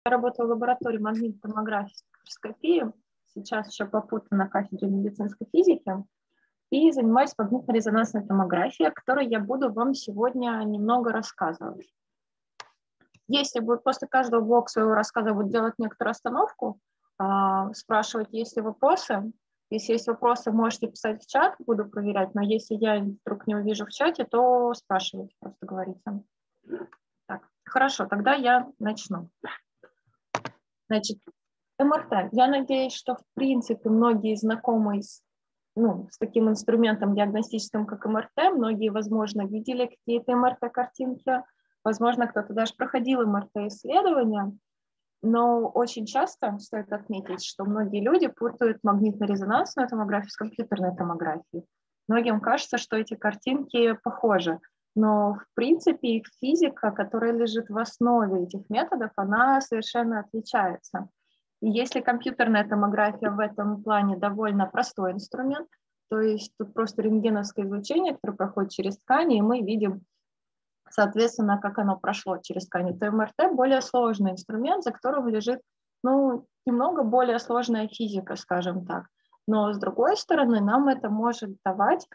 Я работаю в лаборатории магнитной томографии и спектроскопии, сейчас еще попутно на кафедре медицинской физики, и занимаюсь магнитно-резонансной томографией, о которой я буду вам сегодня немного рассказывать. Если будет после каждого блока своего рассказа буду делать некоторую остановку, спрашивать, есть ли вопросы. Если есть вопросы, можете писать в чат, буду проверять, но если я вдруг не увижу в чате, то спрашивайте, просто говорите. Так, хорошо, тогда я начну. Значит, МРТ. Я надеюсь, что в принципе многие знакомы с таким инструментом диагностическим, как МРТ. Многие, возможно, видели какие-то МРТ-картинки. Возможно, кто-то даже проходил МРТ-исследования. Но очень часто стоит отметить, что многие люди путают магнитно-резонансную томографию с компьютерной томографией. Многим кажется, что эти картинки похожи. Но, в принципе, их физика, которая лежит в основе этих методов, она совершенно отличается. И если компьютерная томография в этом плане довольно простой инструмент, то есть тут просто рентгеновское излучение, которое проходит через ткани, и мы видим, соответственно, как оно прошло через ткани, то МРТ более сложный инструмент, за которым лежит немного более сложная физика, скажем так. Но, с другой стороны, нам это может давать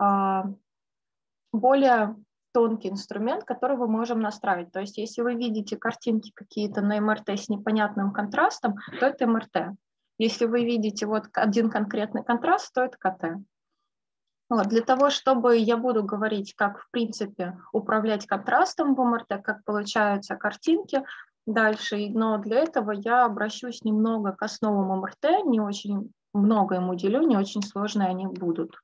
более тонкий инструмент, который мы можем настраивать. То есть если вы видите картинки какие-то на МРТ с непонятным контрастом, то это МРТ. Если вы видите вот один конкретный контраст, то это КТ. Вот, для того, чтобы я буду говорить, как, в принципе, управлять контрастом в МРТ, как получаются картинки дальше, но для этого я обращусь немного к основам МРТ, не очень много им уделю, не очень сложные они будут.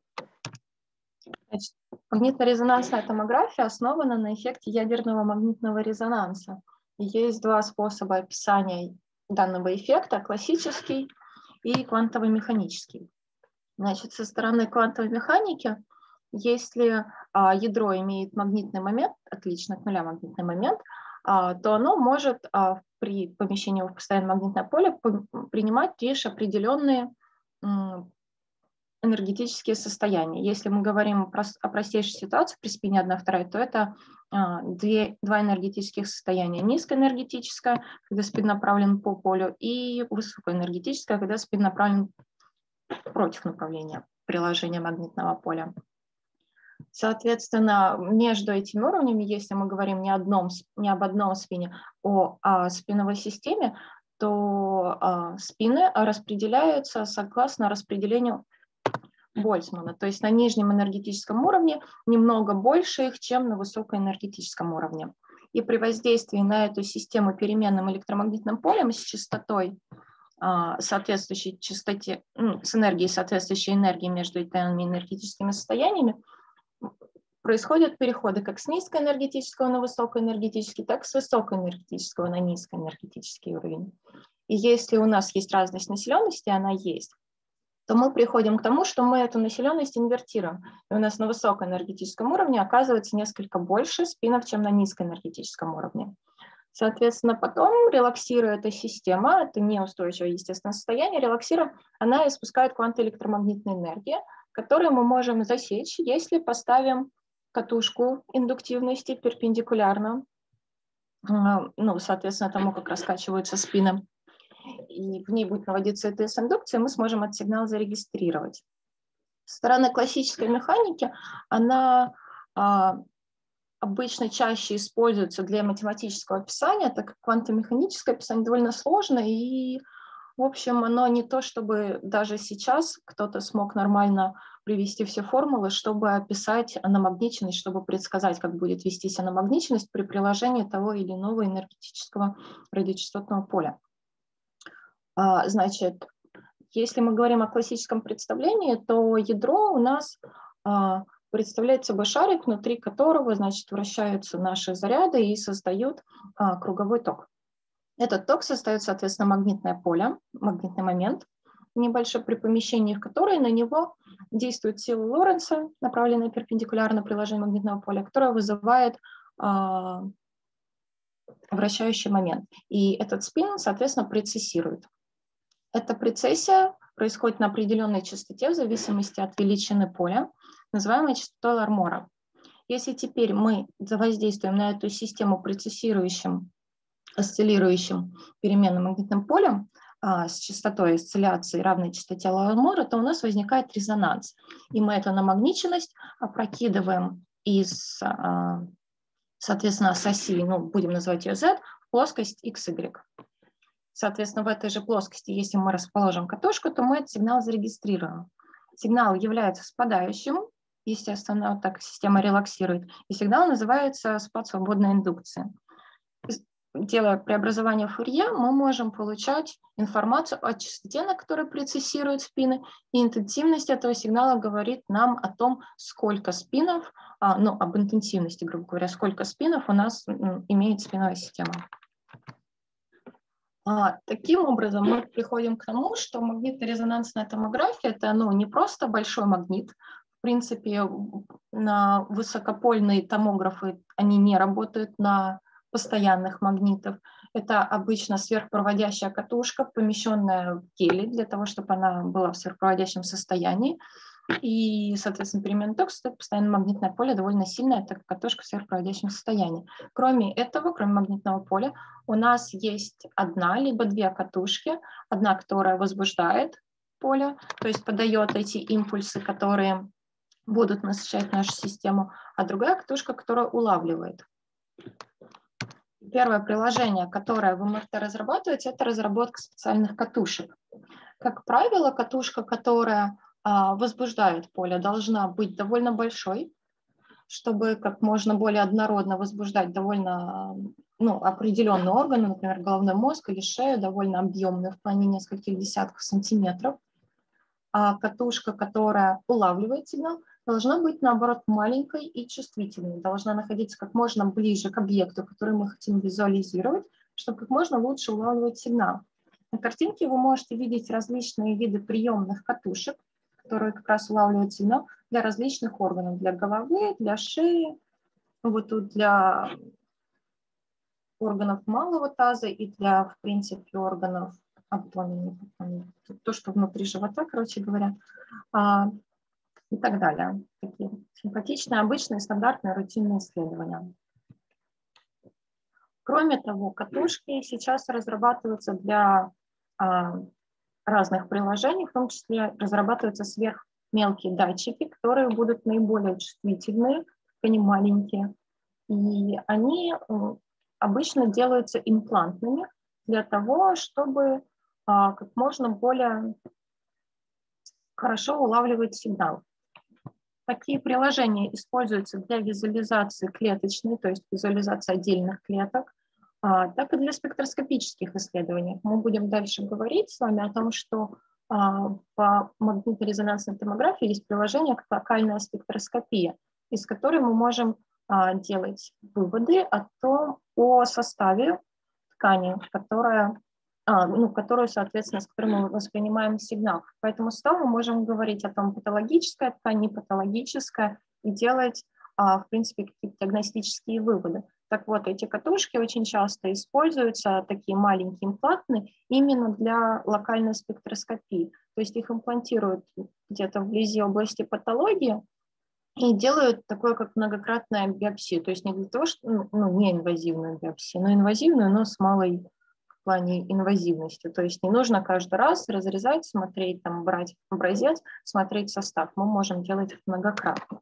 Значит, магнитно-резонансная томография основана на эффекте ядерного магнитного резонанса. И есть два способа описания данного эффекта: классический и квантово-механический. Значит, со стороны квантовой механики, если ядро имеет магнитный момент, отлично от нуля магнитный момент, то оно может при помещении в постоянное магнитное поле принимать лишь определенные энергетические состояния. Если мы говорим о простейшей ситуации при спине 1/2, то это два энергетических состояния. Низкоэнергетическое, когда спин направлен по полю, и высокоэнергетическое, когда спин направлен против направления приложения магнитного поля. Соответственно, между этими уровнями, если мы говорим не об одном спине, о спиновой системе, то спины распределяются согласно распределению Больцмана. То есть на нижнем энергетическом уровне немного больше их, чем на высокоэнергетическом уровне. И при воздействии на эту систему переменным электромагнитным полем с частотой, соответствующей частоте, с энергией, соответствующей энергии между этими энергетическими состояниями, происходят переходы как с низкоэнергетического на высокоэнергетический, так и с высокоэнергетического на низкоэнергетический уровень. И если у нас есть разность населенности, она есть, то мы приходим к тому, что мы эту населенность инвертируем. И у нас на высокоэнергетическом уровне оказывается несколько больше спинов, чем на низкоэнергетическом уровне. Соответственно, потом, релаксируя эта система, это неустойчивое естественное состояние, релаксируя, она испускает квантоэлектромагнитной энергии, которую мы можем засечь, если поставим катушку индуктивности перпендикулярно, соответственно, тому, как раскачиваются спины, и в ней будет наводиться эта индукция, мы сможем этот сигнал зарегистрировать. Со стороны классической механики она обычно чаще используется для математического описания, так как квантомеханическое описание довольно сложно, и, в общем, оно не то, чтобы даже сейчас кто-то смог нормально привести все формулы, чтобы описать анамагниченность, чтобы предсказать, как будет вестись анамагниченность при приложении того или иного энергетического радиочастотного поля. Значит, если мы говорим о классическом представлении, то ядро у нас представляет собой шарик, внутри которого, значит, вращаются наши заряды и создают круговой ток. Этот ток создает, соответственно, магнитное поле, магнитный момент небольшой, при помещении в который на него действует сила Лоренца, направленная перпендикулярно приложению магнитного поля, которая вызывает вращающий момент. И этот спин, соответственно, прецессирует. Эта прецессия происходит на определенной частоте в зависимости от величины поля, называемой частотой Лармора. Если теперь мы воздействуем на эту систему прецессирующим осциллирующим переменным магнитным полем с частотой осцилляции равной частоте Лаурмора, то у нас возникает резонанс. И мы эту намагниченность опрокидываем из, соответственно, с оси, ну, будем называть ее Z, в плоскость XY. Соответственно, в этой же плоскости, если мы расположим катушку, то мы этот сигнал зарегистрируем. Сигнал является спадающим, естественно, вот так система релаксирует, и сигнал называется спад свободной индукции. Делая преобразование Фурье, мы можем получать информацию о частоте, на которой прецессируют спины, и интенсивность этого сигнала говорит нам о том, сколько спинов, ну, об интенсивности, грубо говоря, сколько спинов у нас имеет спиновая система. Таким образом, мы приходим к тому, что магнитно-резонансная томография – это не просто большой магнит. В принципе, на высокопольные томографы они не работают на постоянных магнитов. Это обычно сверхпроводящая катушка, помещенная в геле для того, чтобы она была в сверхпроводящем состоянии. И, соответственно, переменный ток создает постоянное магнитное поле довольно сильное, так как катушка в сверхпроводящем состоянии. Кроме этого, кроме магнитного поля, у нас есть одна либо две катушки. Одна, которая возбуждает поле, то есть подает эти импульсы, которые будут насыщать нашу систему, а другая катушка, которая улавливает. Первое приложение, которое вы можете разрабатывать, это разработка специальных катушек. Как правило, катушка, которая возбуждает поле, должна быть довольно большой, чтобы как можно более однородно возбуждать довольно определенные органы, например, головной мозг или шею, довольно объемную в плане нескольких десятков сантиметров. А катушка, которая улавливает сигнал, должна быть, наоборот, маленькой и чувствительной, должна находиться как можно ближе к объекту, который мы хотим визуализировать, чтобы как можно лучше улавливать сигнал. На картинке вы можете видеть различные виды приемных катушек, которые как раз улавливают сигнал для различных органов, для головы, для шеи, вот тут для органов малого таза и для, в принципе, органов абдомена, то, что внутри живота, короче говоря, и так далее. Такие симпатичные, обычные, стандартные, рутинные исследования. Кроме того, катушки сейчас разрабатываются для разных приложений, в том числе разрабатываются сверхмелкие датчики, которые будут наиболее чувствительные, они маленькие, и они обычно делаются имплантными для того, чтобы как можно более хорошо улавливать сигнал. Такие приложения используются для визуализации клеточной, то есть визуализации отдельных клеток, так и для спектроскопических исследований. Мы будем дальше говорить с вами о том, что по магнитно-резонансной томографии есть приложение как локальная спектроскопия, из которой мы можем делать выводы о составе ткани, которую, соответственно, с которой мы воспринимаем сигнал. По этому составу мы можем говорить о том, патологическая ткань, не патологическая, и делать, в принципе, какие-то диагностические выводы. Так вот, эти катушки очень часто используются, такие маленькие имплантные, именно для локальной спектроскопии. То есть их имплантируют где-то вблизи области патологии и делают такое, как многократная биопсия. То есть не для того, что, не инвазивную биопсию, но инвазивную, но с малой в плане инвазивности. То есть не нужно каждый раз разрезать, смотреть, брать образец, смотреть состав. Мы можем делать это многократно.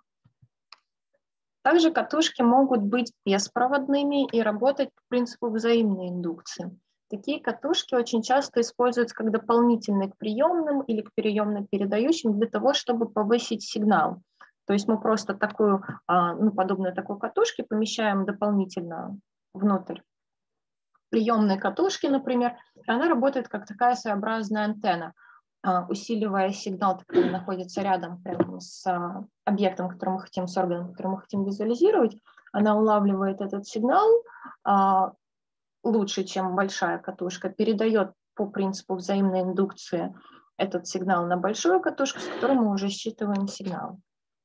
Также катушки могут быть беспроводными и работать по принципу взаимной индукции. Такие катушки очень часто используются как дополнительные к приемным или к приемно-передающим для того, чтобы повысить сигнал. То есть мы просто такую, подобную такой катушке помещаем дополнительно внутрь приемной катушки, например, и она работает как такая своеобразная антенна, усиливая сигнал, который находится рядом прямо с объектом, который мы хотим, с органом, который мы хотим визуализировать. Она улавливает этот сигнал лучше, чем большая катушка, передает по принципу взаимной индукции этот сигнал на большую катушку, с которой мы уже считываем сигнал.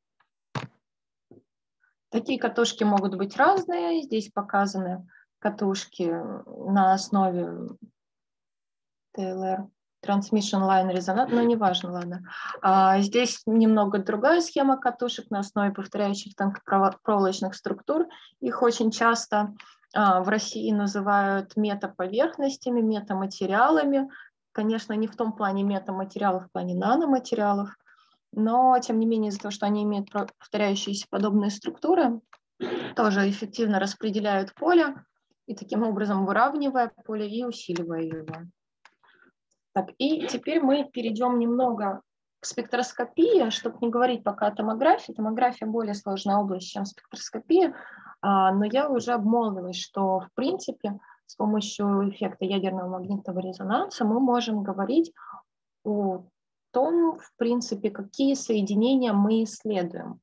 Такие катушки могут быть разные. Здесь показаны катушки на основе TLR, Transmission Line Resonance, но неважно, ладно. Здесь немного другая схема катушек на основе повторяющих тонкопроволочных структур. Их очень часто в России называют метаповерхностями, метаматериалами. Конечно, не в том плане метаматериалов, в плане наноматериалов, но, тем не менее, из-за того, что они имеют повторяющиеся подобные структуры, тоже эффективно распределяют поле и таким образом выравнивая поле и усиливая его. Так, и теперь мы перейдем немного к спектроскопии, чтобы не говорить пока о томографии. Томография более сложная область, чем спектроскопия, но я уже обмолвилась, что в принципе с помощью эффекта ядерного магнитного резонанса мы можем говорить о том, в принципе, какие соединения мы исследуем.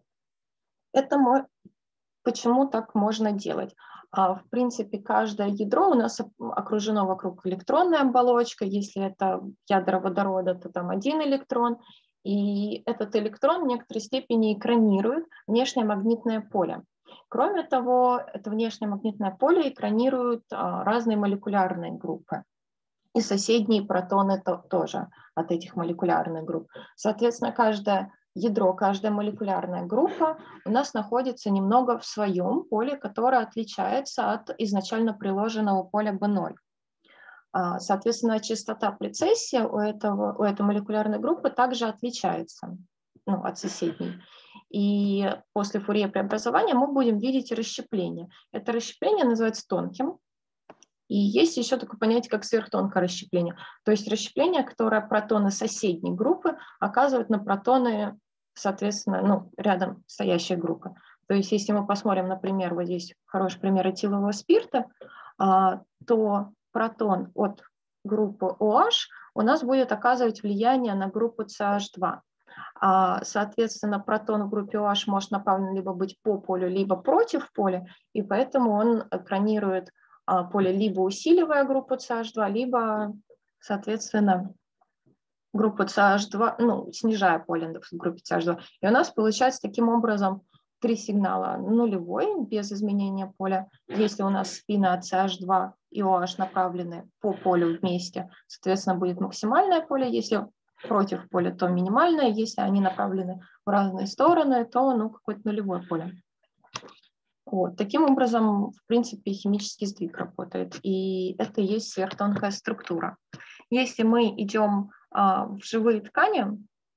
Почему так можно делать? В принципе, каждое ядро у нас окружено вокруг электронной оболочкой. Если это ядро водорода, то там один электрон. И этот электрон в некоторой степени экранирует внешнее магнитное поле. Кроме того, это внешнее магнитное поле экранирует разные молекулярные группы. И соседние протоны тоже от этих молекулярных групп. Соответственно, каждое ядро, каждая молекулярная группа у нас находится немного в своем поле, которое отличается от изначально приложенного поля B0. Соответственно, частота прецессия у этой молекулярной группы также отличается от соседней. И после Фурье преобразования мы будем видеть расщепление. Это расщепление называется тонким. И есть еще такое понятие, как сверхтонкое расщепление. То есть расщепление, которое протоны соседней группы оказывают на протоны, соответственно, рядом стоящей группы. То есть если мы посмотрим, например, вот здесь хороший пример этилового спирта, то протон от группы OH у нас будет оказывать влияние на группу CH2. Соответственно, протон в группе OH может направлен либо быть по полю, либо против поля, и поэтому он экранирует поле, либо усиливая группу CH2, либо, соответственно, группу CH2, снижая поле в группе CH2. И у нас получается таким образом три сигнала: нулевой, без изменения поля. Если у нас спины от CH2 и OH направлены по полю вместе, соответственно, будет максимальное поле. Если против поля, то минимальное. Если они направлены в разные стороны, то какое-то нулевое поле. Таким образом, в принципе, химический сдвиг работает, и это и есть сверхтонкая структура. Если мы идем в живые ткани,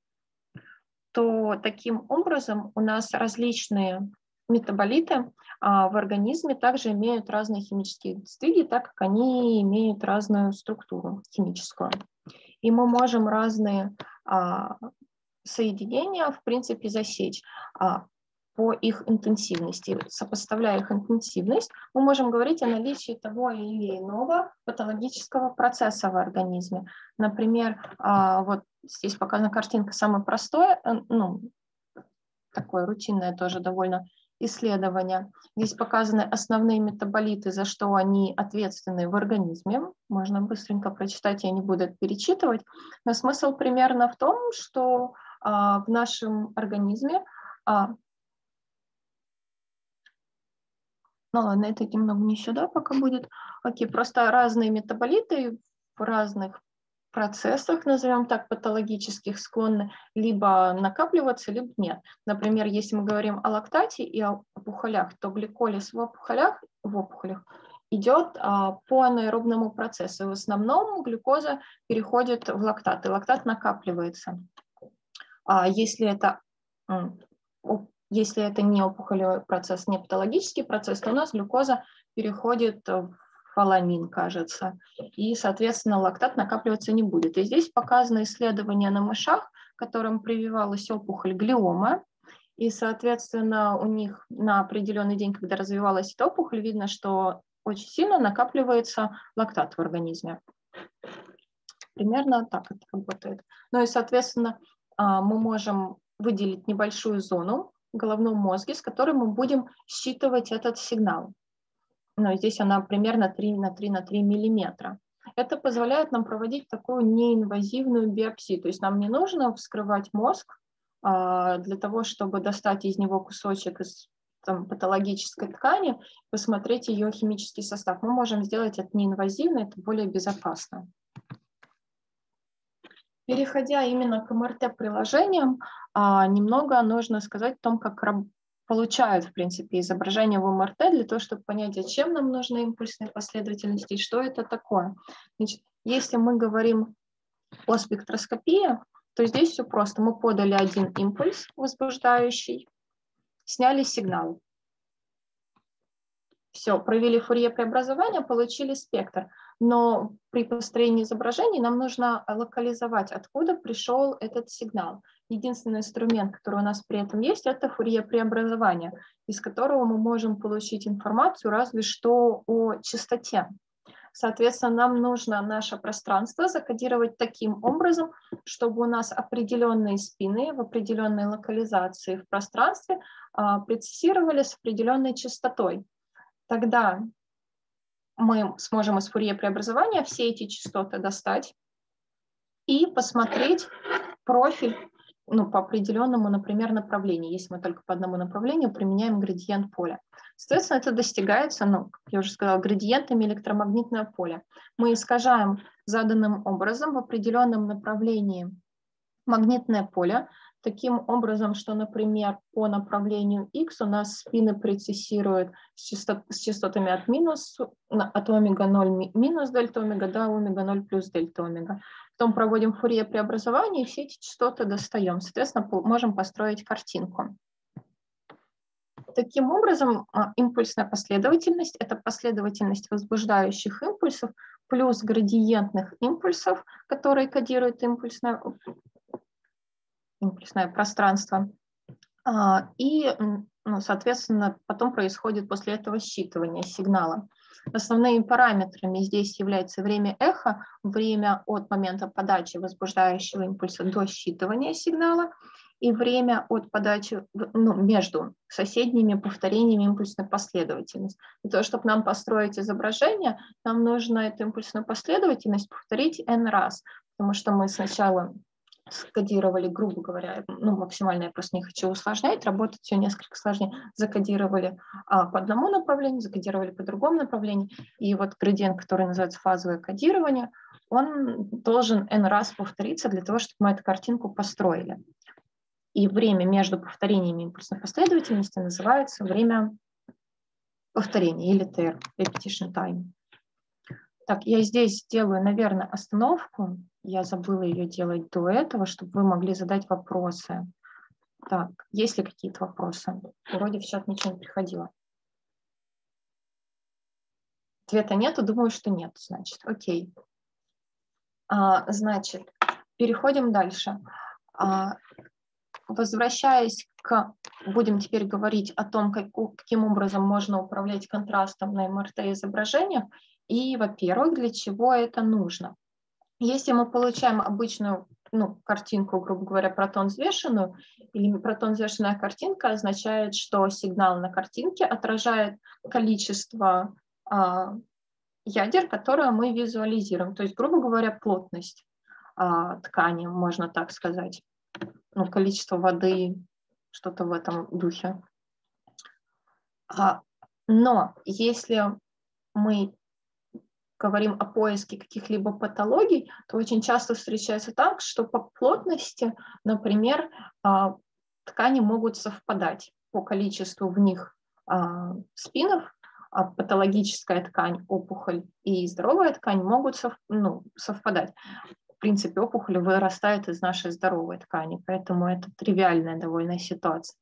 то таким образом у нас различные метаболиты в организме также имеют разные химические сдвиги, так как они имеют разную структуру химическую. И мы можем разные соединения, в принципе, засечь по их интенсивности. Сопоставляя их интенсивность, мы можем говорить о наличии того или иного патологического процесса в организме. Например, вот здесь показана картинка, самое простое, такое рутинное тоже довольно исследование. Здесь показаны основные метаболиты, за что они ответственны в организме. Можно быстренько прочитать, я не буду это перечитывать. Но смысл примерно в том, что в нашем организме ладно, это немного не сюда пока будет. Окей, просто разные метаболиты в разных процессах, назовем так, патологических, склонны либо накапливаться, либо нет. Например, если мы говорим о лактате и о опухолях, то гликолиз в опухолях идет по анаэробному процессу. В основном глюкоза переходит в лактат, и лактат накапливается. Если это не опухолевой процесс, не патологический процесс, то у нас глюкоза переходит в фоламин, кажется, и, соответственно, лактат накапливаться не будет. И здесь показано исследование на мышах, которым прививалась опухоль глиома, и, соответственно, у них на определенный день, когда развивалась эта опухоль, видно, что очень сильно накапливается лактат в организме. Примерно так это работает. Ну и, соответственно, мы можем выделить небольшую зону в головном мозге, с которой мы будем считывать этот сигнал. Здесь она примерно 3 на 3 на 3 миллиметра. Это позволяет нам проводить такую неинвазивную биопсию. То есть нам не нужно вскрывать мозг для того, чтобы достать из него кусочек из патологической ткани, посмотреть ее химический состав. Мы можем сделать это неинвазивно, это более безопасно. Переходя именно к МРТ-приложениям, немного нужно сказать о том, как получают, в принципе, изображение в МРТ для того, чтобы понять, зачем нам нужны импульсные последовательности и что это такое. Значит, если мы говорим о спектроскопии, то здесь все просто. Мы подали один импульс возбуждающий, сняли сигнал. Все, провели Фурье-преобразование, получили спектр. Но при построении изображений нам нужно локализовать, откуда пришел этот сигнал. Единственный инструмент, который у нас при этом есть, это Фурье-преобразование, из которого мы можем получить информацию разве что о частоте. Соответственно, нам нужно наше пространство закодировать таким образом, чтобы у нас определенные спины в определенной локализации в пространстве прецессировали с определенной частотой. Тогда мы сможем из Фурье-преобразования все эти частоты достать и посмотреть профиль по определенному, например, направлению, если мы только по одному направлению применяем градиент поля. Соответственно, это достигается, как я уже сказала, градиентами электромагнитного поля. Мы искажаем заданным образом в определенном направлении магнитное поле, таким образом, что, например, по направлению X у нас спины прецессируют с частотами от омега-0 минус дельта омега до омега-0 плюс дельта омега. Потом проводим Фурье-преобразование, и все эти частоты достаем. Соответственно, можем построить картинку. Таким образом, импульсная последовательность – это последовательность возбуждающих импульсов плюс градиентных импульсов, которые кодируют импульсное пространство. И, соответственно, потом происходит после этого считывание сигнала. Основными параметрами здесь является время эхо, время от момента подачи возбуждающего импульса до считывания сигнала и время от подачи между соседними повторениями импульсной последовательности. Для того, чтобы нам построить изображение, нам нужно эту импульсную последовательность повторить n раз, потому что мы сначала скодировали, грубо говоря, максимально я просто не хочу усложнять, работать все несколько сложнее, закодировали по одному направлению, закодировали по другому направлению, и вот градиент, который называется фазовое кодирование, он должен n раз повториться для того, чтобы мы эту картинку построили. И время между повторениями импульсной последовательности называется время повторения, или TR, repetition time. Так, я здесь сделаю, наверное, остановку. Я забыла ее делать до этого, чтобы вы могли задать вопросы. Так, есть ли какие-то вопросы? Вроде в чат ничего не приходило. Ответа нету, думаю, что нет, значит, окей. Значит, переходим дальше. Возвращаясь будем теперь говорить о том, каким образом можно управлять контрастом на МРТ-изображениях, и, во-первых, для чего это нужно. Если мы получаем обычную картинку, грубо говоря, протон-взвешенную, или протон-взвешенная картинка означает, что сигнал на картинке отражает количество ядер, которые мы визуализируем, то есть, грубо говоря, плотность ткани, можно так сказать, количество воды, что-то в этом духе. Но если мы говорим о поиске каких-либо патологий, то очень часто встречается так, что по плотности, например, ткани могут совпадать по количеству в них спинов, патологическая ткань, опухоль и здоровая ткань могут совпадать. В принципе, опухоль вырастает из нашей здоровой ткани, поэтому это тривиальная довольно ситуация.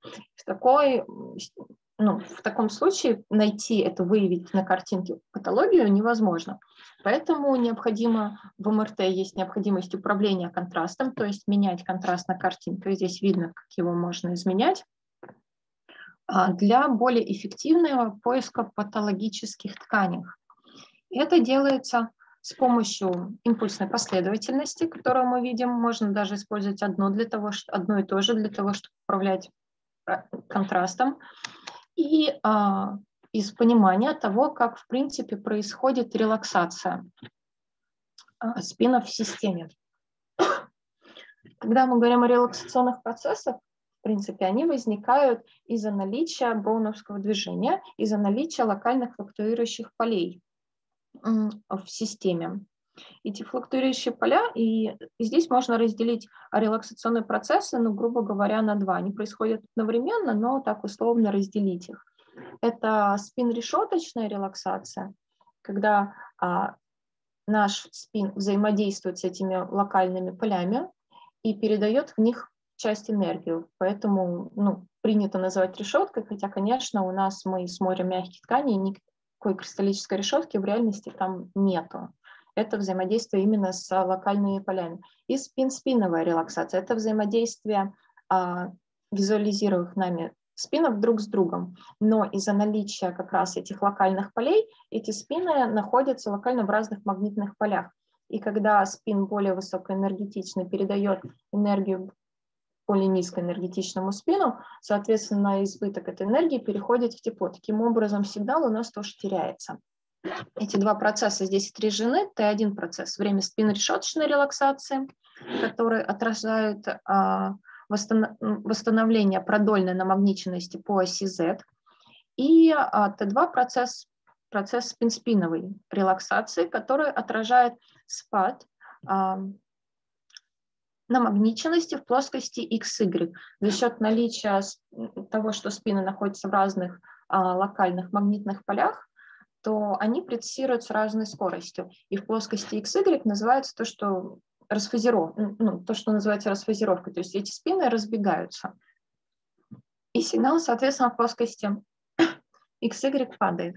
В таком случае выявить на картинке патологию невозможно. Поэтому в МРТ есть необходимость управления контрастом, то есть менять контраст на картинке. Здесь видно, как его можно изменять для более эффективного поиска патологических тканей. Это делается с помощью импульсной последовательности, которую мы видим. Можно даже использовать одно и то же для того, чтобы управлять контрастом. И из понимания того, как, в принципе, происходит релаксация спинов в системе. Когда мы говорим о релаксационных процессах, в принципе, они возникают из-за наличия броуновского движения, из-за наличия локальных флуктуирующих полей в системе. Эти флуктуирующие поля, и здесь можно разделить релаксационные процессы, ну, грубо говоря, на два. Они происходят одновременно, но так условно разделить их. Это спин-решеточная релаксация, когда наш спин взаимодействует с этими локальными полями и передает в них часть энергии. Поэтому принято называть решеткой, хотя, конечно, у нас мы смотрим мягкие ткани, и никакой кристаллической решетки в реальности там нету. Это взаимодействие именно с локальными полями. И спин-спиновая релаксация – это взаимодействие визуализируемых нами спинов друг с другом. Но из-за наличия как раз этих локальных полей, эти спины находятся локально в разных магнитных полях. И когда спин более высокоэнергетичный передает энергию более низкоэнергетичному спину, соответственно, избыток этой энергии переходит в тепло. Таким образом, сигнал у нас тоже теряется. Эти два процесса здесь отражены. Т1 процесс – время спинно-решеточной релаксации, который отражает восстановление продольной намагниченности по оси Z. И Т2 процесс спин-спиновой релаксации, который отражает спад намагниченности в плоскости XY за счет наличия того, что спины находятся в разных локальных магнитных полях, то они прецессируют с разной скоростью. И в плоскости XY называется то, что то, что называется расфазировкой. То есть эти спины разбегаются. И сигнал, соответственно, в плоскости XY падает.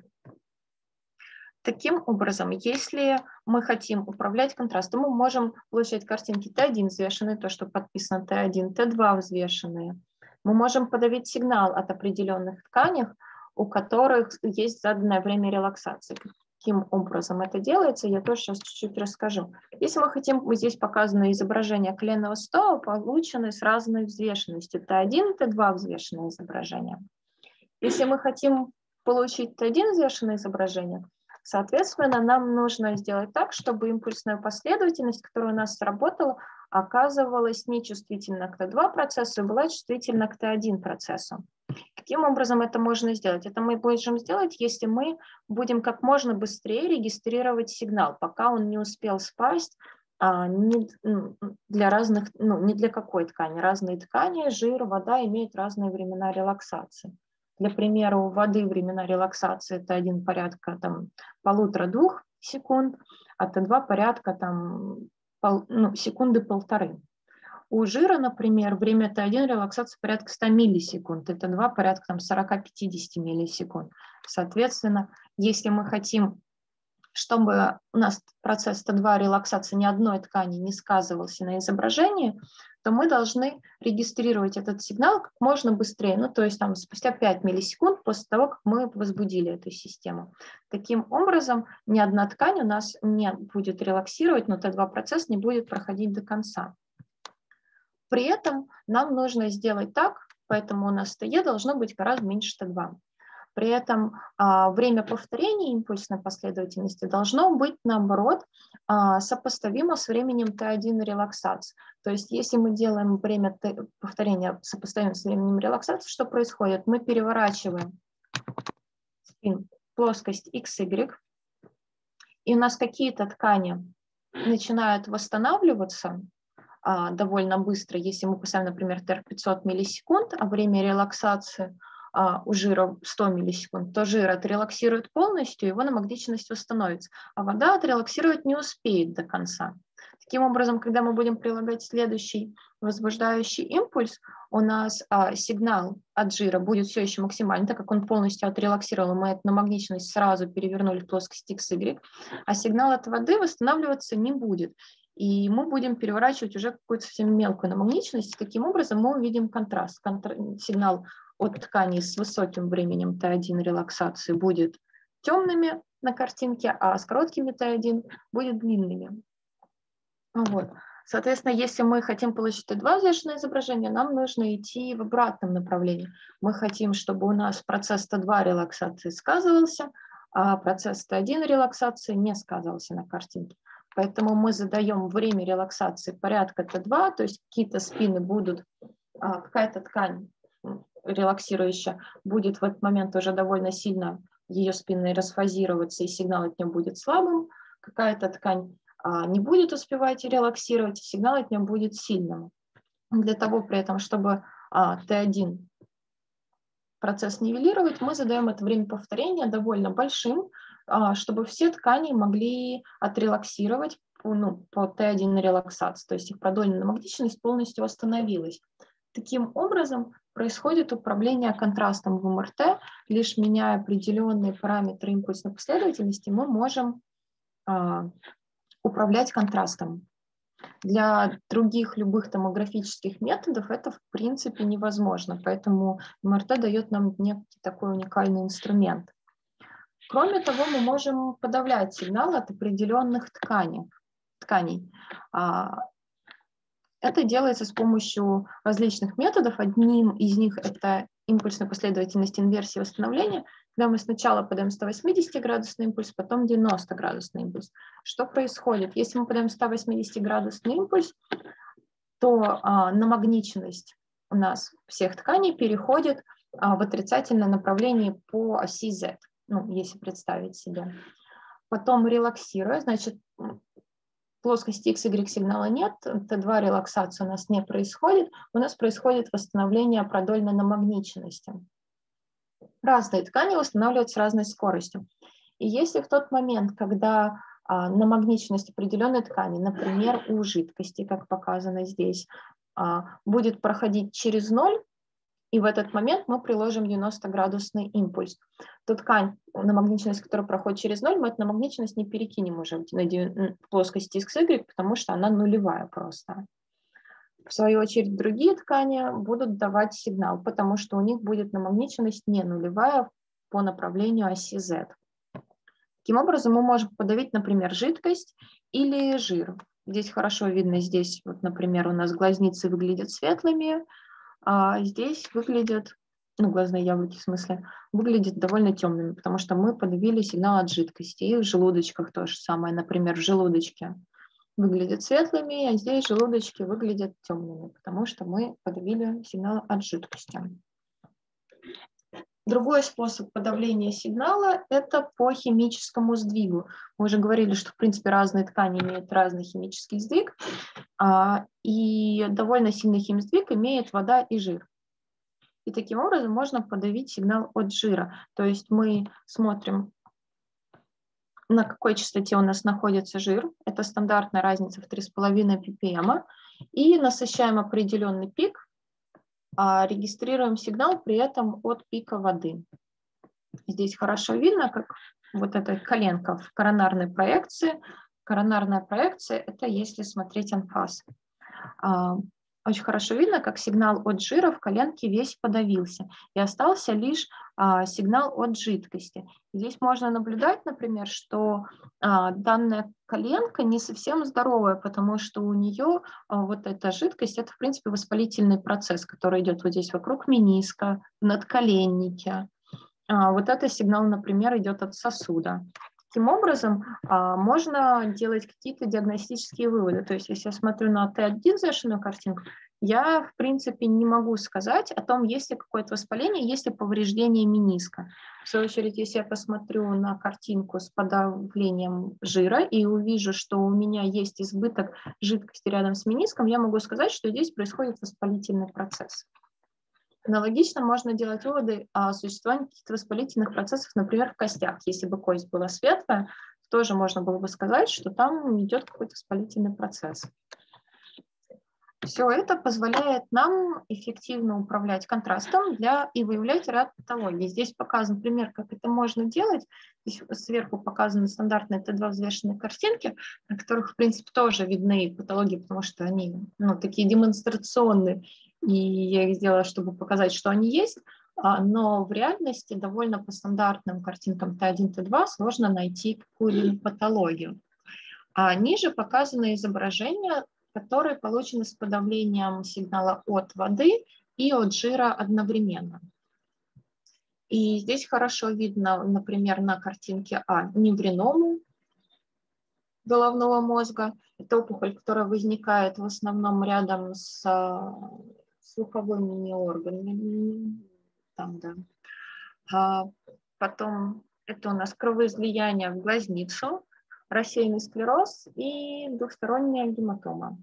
Таким образом, если мы хотим управлять контрастом, мы можем получать картинки Т1 взвешенные, то, что подписано Т1, Т2 взвешенные. Мы можем подавить сигнал от определенных тканей, у которых есть заданное время релаксации. Каким образом это делается, я тоже сейчас чуть-чуть расскажу. Если мы хотим, здесь показано изображение коленного сустава, получены с разной взвешенностью. Т1, Т2 взвешенное изображение. Если мы хотим получить Т1 взвешенное изображение, соответственно, нам нужно сделать так, чтобы импульсная последовательность, которая у нас сработала, оказывалась нечувствительна к Т2 процессу и была чувствительна к Т1 процессу. Каким образом это можно сделать? Это мы можем сделать, если мы будем как можно быстрее регистрировать сигнал, пока он не успел спасть не для разных, не для какой ткани. Разные ткани, жир, вода имеют разные времена релаксации. Для примера, у воды времена релаксации Т1 порядка 1,5–2 секунд, а Т2 порядка секунды 1,5. У жира, например, время Т1 релаксации порядка 100 миллисекунд, Т2 порядка 40–50 миллисекунд. Соответственно, если мы хотим, чтобы у нас процесс Т2 релаксации ни одной ткани не сказывался на изображении, то мы должны регистрировать этот сигнал как можно быстрее, то есть спустя 5 миллисекунд после того, как мы возбудили эту систему. Таким образом, ни одна ткань у нас не будет релаксировать, но Т2 процесс не будет проходить до конца. При этом нам нужно сделать так, поэтому у нас ТЕ должно быть гораздо меньше Т2. При этом время повторения импульсной последовательности должно быть, наоборот, сопоставимо с временем Т1 релаксации. То есть если мы делаем время повторения сопоставимо с временем релаксации, что происходит? Мы переворачиваем спин в плоскость XY, и у нас какие-то ткани начинают восстанавливаться довольно быстро. Если мы поставим, например, ТР 500 миллисекунд, а время релаксации у жира 100 миллисекунд, то жир отрелаксирует полностью, его намагниченность восстановится, а вода отрелаксировать не успеет до конца. Таким образом, когда мы будем прилагать следующий возбуждающий импульс, у нас сигнал от жира будет все еще максимальный, так как он полностью отрелаксировал, мы эту намагниченность сразу перевернули в плоскость XY, а сигнал от воды восстанавливаться не будет. И мы будем переворачивать уже какую-то совсем мелкую намагниченность. Таким образом мы увидим контраст. Сигнал от тканей с высоким временем Т1 релаксации будет темными на картинке, а с короткими Т1 будет длинными. Вот. Соответственно, если мы хотим получить Т2 взвешенное изображение, нам нужно идти в обратном направлении. Мы хотим, чтобы у нас процесс Т2 релаксации сказывался, а процесс Т1 релаксации не сказывался на картинке. Поэтому мы задаем время релаксации порядка Т2, то есть какие-то спины будут, какая-то ткань релаксирующая будет в этот момент уже довольно сильно ее спины расфазироваться, и сигнал от нее будет слабым. Какая-то ткань не будет успевать релаксировать, и сигнал от него будет сильным. Для того при этом, чтобы Т1 процесс нивелировать, мы задаем это время повторения довольно большим, чтобы все ткани могли отрелаксировать по Т1 релаксации, то есть их продольная намагниченность полностью восстановилась. Таким образом, происходит управление контрастом в МРТ, лишь меняя определенные параметры импульсной последовательности, мы можем управлять контрастом. Для других любых томографических методов это в принципе невозможно, поэтому МРТ дает нам некий такой уникальный инструмент. Кроме того, мы можем подавлять сигнал от определенных тканей. Это делается с помощью различных методов. Одним из них это импульсная последовательность инверсии восстановления, когда мы сначала подаем 180-градусный импульс, потом 90-градусный импульс. Что происходит? Если мы подаем 180-градусный импульс, то намагниченность у нас всех тканей переходит в отрицательное направление по оси Z, если представить себе. Потом релаксируя, значит, плоскости XY сигнала нет, Т2 релаксация у нас не происходит, у нас происходит восстановление продольной намагниченности. Разные ткани восстанавливаются с разной скоростью. И если в тот момент, когда намагниченность определенной ткани, например, у жидкости, как показано здесь, будет проходить через 0, и в этот момент мы приложим 90-градусный импульс, то ткань, намагниченность, которая проходит через 0, мы эту намагниченность не перекинем уже на плоскости XY, потому что она нулевая просто. В свою очередь, другие ткани будут давать сигнал, потому что у них будет намагниченность не нулевая по направлению оси Z. Таким образом, мы можем подавить, например, жидкость или жир. Здесь хорошо видно, здесь, вот, например, у нас глазницы выглядят светлыми, а здесь выглядят, глазные яблоки в смысле, выглядят довольно темными, потому что мы подавили сигнал от жидкости. И в желудочках то же самое, например, в желудочке выглядят светлыми, а здесь желудочки выглядят темными, потому что мы подавили сигнал от жидкости. Другой способ подавления сигнала – это по химическому сдвигу. Мы уже говорили, что, в принципе, разные ткани имеют разный химический сдвиг, и довольно сильный химсдвиг имеет вода и жир. И таким образом можно подавить сигнал от жира. То есть мы смотрим, на какой частоте у нас находится жир. Это стандартная разница в 3,5 ppm. И насыщаем определенный пик, регистрируем сигнал при этом от пика воды. Здесь хорошо видно, как вот эта коленка в коронарной проекции. Коронарная проекция – это если смотреть анфас. Очень хорошо видно, как сигнал от жира в коленке весь подавился, и остался лишь сигнал от жидкости. Здесь можно наблюдать, например, что данная коленка не совсем здоровая, потому что у нее вот эта жидкость – это, в принципе, воспалительный процесс, который идет вот здесь вокруг мениска, в надколеннике. Вот этот сигнал, например, идет от сосуда. Таким образом, можно делать какие-то диагностические выводы. То есть, если я смотрю на Т1 завершенную картинку, я, в принципе, не могу сказать о том, есть ли какое-то воспаление, есть ли повреждение мениска. В свою очередь, если я посмотрю на картинку с подавлением жира и увижу, что у меня есть избыток жидкости рядом с мениском, я могу сказать, что здесь происходит воспалительный процесс. Аналогично можно делать выводы о существовании каких-то воспалительных процессов, например, в костях. Если бы кость была светлая, тоже можно было бы сказать, что там идет какой-то воспалительный процесс. Все это позволяет нам эффективно управлять контрастом и выявлять ряд патологий. Здесь показан пример, как это можно делать. Здесь сверху показаны стандартные Т2 взвешенные картинки, на которых, в принципе, тоже видны патологии, потому что они такие демонстрационные. И я их сделала, чтобы показать, что они есть. Но в реальности довольно по стандартным картинкам Т1, Т2 сложно найти какую-либо патологию. А ниже показаны изображения, которые получены с подавлением сигнала от воды и от жира одновременно. И здесь хорошо видно, например, на картинке невриному головного мозга. Это опухоль, которая возникает в основном рядом с слуховыми органами. Там, да. Потом это у нас кровоизлияние в глазницу. рассеянный склероз и двухсторонняя гематома.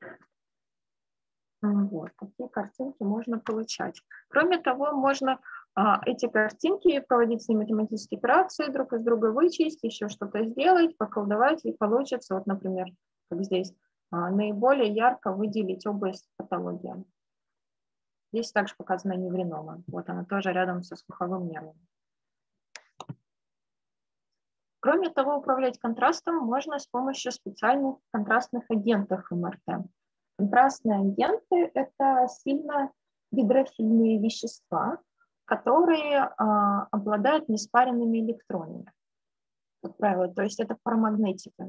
Вот, такие картинки можно получать. Кроме того, можно эти картинки проводить с ними математические операции, друг из друга вычесть, еще что-то сделать, поколдовать, и получится, вот, например, как здесь, наиболее ярко выделить область патологии. Здесь также показана невринома. Вот она тоже рядом со слуховым нервом. Кроме того, управлять контрастом можно с помощью специальных контрастных агентов МРТ. Контрастные агенты – это сильно гидрофильные вещества, которые обладают неспаренными электронами, как правило, то есть это парамагнетики.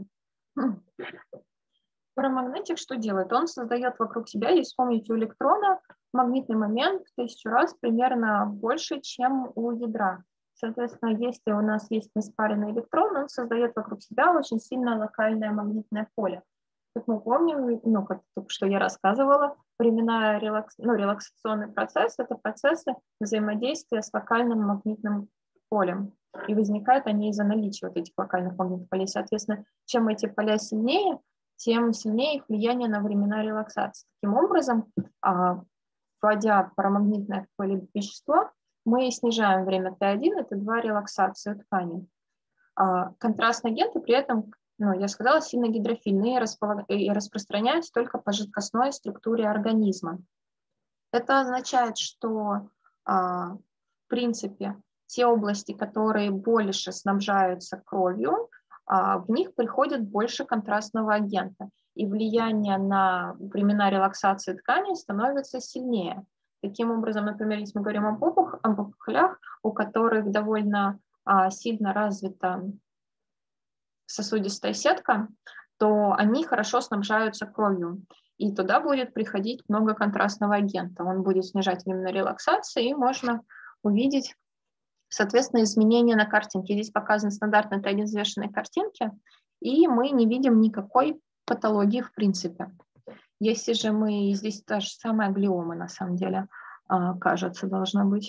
Парамагнетик что делает? Он создает вокруг себя, если вспомнить у электрона, магнитный момент в 1000 раз примерно больше, чем у ядра. Соответственно, если у нас есть неспаренный электрон, он создает вокруг себя очень сильное локальное магнитное поле. Как мы помним, как только что я рассказывала, временная релаксационный процесс – это процессы взаимодействия с локальным магнитным полем. И возникают они из-за наличия вот этих локальных магнитных полей. Соответственно, чем эти поля сильнее, тем сильнее их влияние на временную релаксацию. Таким образом, вводя парамагнитное поле вещество, мы снижаем время Т1 и Т2 релаксацию ткани. Контрастные агенты при этом, я сказала, сильно гидрофильные и распространяются только по жидкостной структуре организма. Это означает, что, в принципе, те области, которые больше снабжаются кровью, в них приходит больше контрастного агента, и влияние на времена релаксации ткани становится сильнее. Таким образом, например, если мы говорим об опухолях, у которых довольно сильно развита сосудистая сетка, то они хорошо снабжаются кровью, и туда будет приходить много контрастного агента. Он будет снижать времена релаксации, и можно увидеть, соответственно, изменения на картинке. Здесь показаны стандартные Т1 взвешенные картинки, и мы не видим никакой патологии в принципе. Если же мы, здесь та же самая глиома, на самом деле, кажется, должна быть.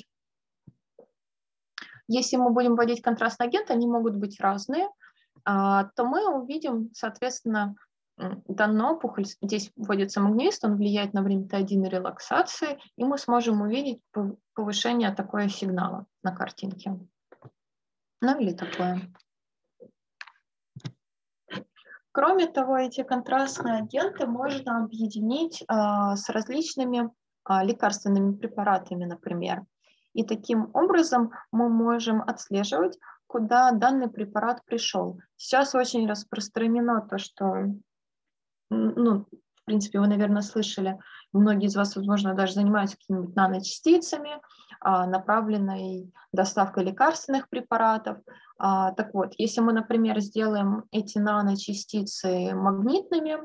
Если мы будем вводить контрастный агент, они могут быть разные, то мы увидим, соответственно, данную опухоль. Здесь вводится магневист, он влияет на время Т1 релаксации, и мы сможем увидеть повышение такого сигнала на картинке. Или такое. Кроме того, эти контрастные агенты можно объединить с различными лекарственными препаратами, например. И таким образом мы можем отслеживать, куда данный препарат пришел. Сейчас очень распространено то, что, в принципе, вы, наверное, слышали, многие из вас, возможно, даже занимаются какими-нибудь наночастицами, направленной доставкой лекарственных препаратов. Так вот, если мы, например, сделаем эти наночастицы магнитными,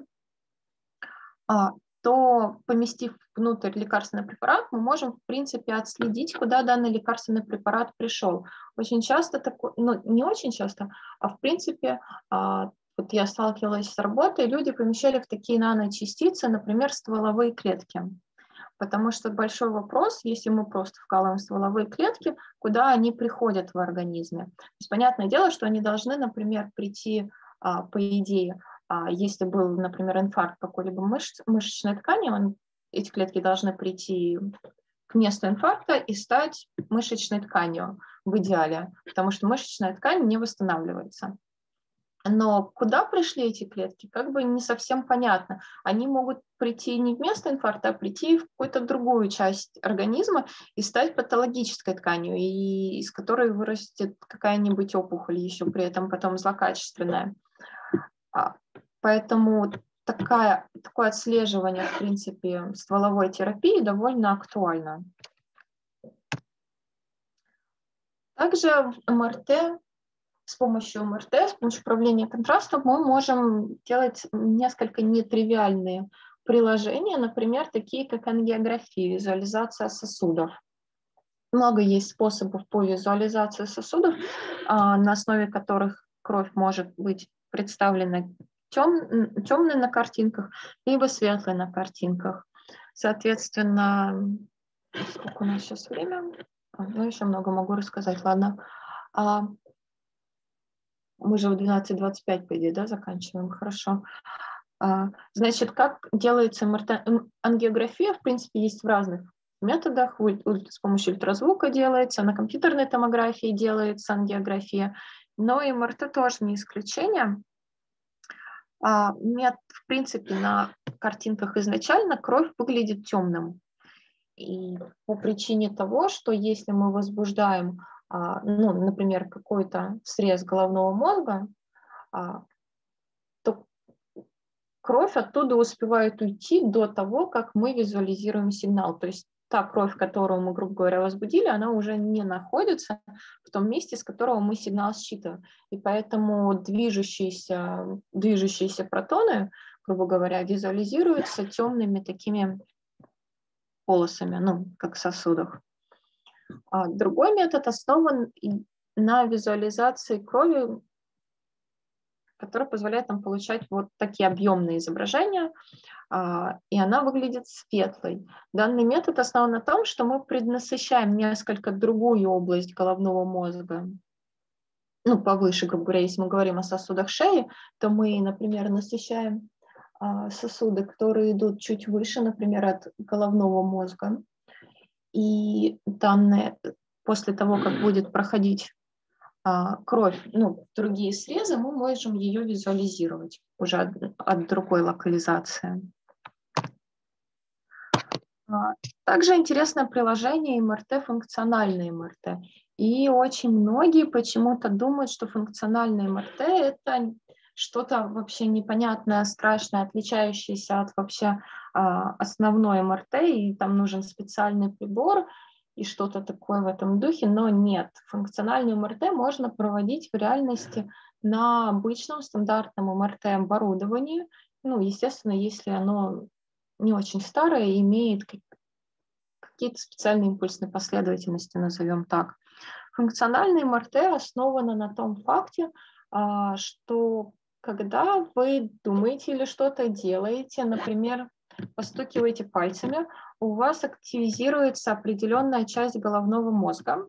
то, поместив внутрь лекарственный препарат, мы можем, в принципе, отследить, куда данный лекарственный препарат пришел. Очень часто, не очень часто, а в принципе, вот я сталкивалась с работой, люди помещали в такие наночастицы, например, стволовые клетки. Потому что большой вопрос, если мы просто вкалываем стволовые клетки, куда они приходят в организме. То есть, понятное дело, что они должны, например, прийти, по идее, если был, например, инфаркт какой-либо мышечной ткани, эти клетки должны прийти к месту инфаркта и стать мышечной тканью в идеале, потому что мышечная ткань не восстанавливается. Но куда пришли эти клетки, как бы не совсем понятно. Они могут прийти не в место инфаркта, а прийти в какую-то другую часть организма и стать патологической тканью, и из которой вырастет какая-нибудь опухоль еще при этом потом злокачественная. Поэтому такое отслеживание, в принципе, стволовой терапии довольно актуально. Также в МРТ, с помощью управления контрастом, мы можем делать несколько нетривиальные приложения, например, такие как ангиография, визуализация сосудов. Много есть способов по визуализации сосудов, на основе которых кровь может быть представлена темной на картинках, либо светлой на картинках. Соответственно, сколько у нас сейчас время? Еще много могу рассказать, ладно. Мы же в 12:25, по идее, да, заканчиваем? Хорошо. Значит, как делается ангиография, в принципе, есть в разных методах. С помощью ультразвука делается, на компьютерной томографии делается ангиография, но и МРТ тоже не исключение. В принципе, на картинках изначально кровь выглядит темным. И по причине того, что если мы возбуждаем, ну, например, какой-то срез головного мозга, то кровь оттуда успевает уйти до того, как мы визуализируем сигнал. То есть та кровь, которую мы, грубо говоря, возбудили, она уже не находится в том месте, с которого мы сигнал считываем. И поэтому движущиеся протоны, грубо говоря, визуализируются темными такими полосами, ну, как в сосудах. Другой метод основан на визуализации крови, который позволяет нам получать вот такие объемные изображения, и она выглядит светлой. Данный метод основан на том, что мы преднасыщаем несколько другую область головного мозга, ну, повыше, грубо говоря, если мы говорим о сосудах шеи, то мы, например, насыщаем сосуды, которые идут чуть выше, например, от головного мозга. И после того, как будет проходить кровь, ну, другие срезы, мы можем ее визуализировать уже от другой локализации. Также интересное приложение МРТ, функциональное МРТ. И очень многие почему-то думают, что функциональное МРТ – это что-то вообще непонятное, страшное, отличающееся от вообще основной МРТ, и там нужен специальный прибор и что-то такое в этом духе, но нет. Функциональный МРТ можно проводить в реальности на обычном стандартном МРТ-оборудовании, ну, естественно, если оно не очень старое и имеет какие-то специальные импульсные последовательности, назовем так. Функциональное МРТ основано на том факте, что когда вы думаете или что-то делаете, например, постукиваете пальцами, у вас активизируется определенная часть головного мозга.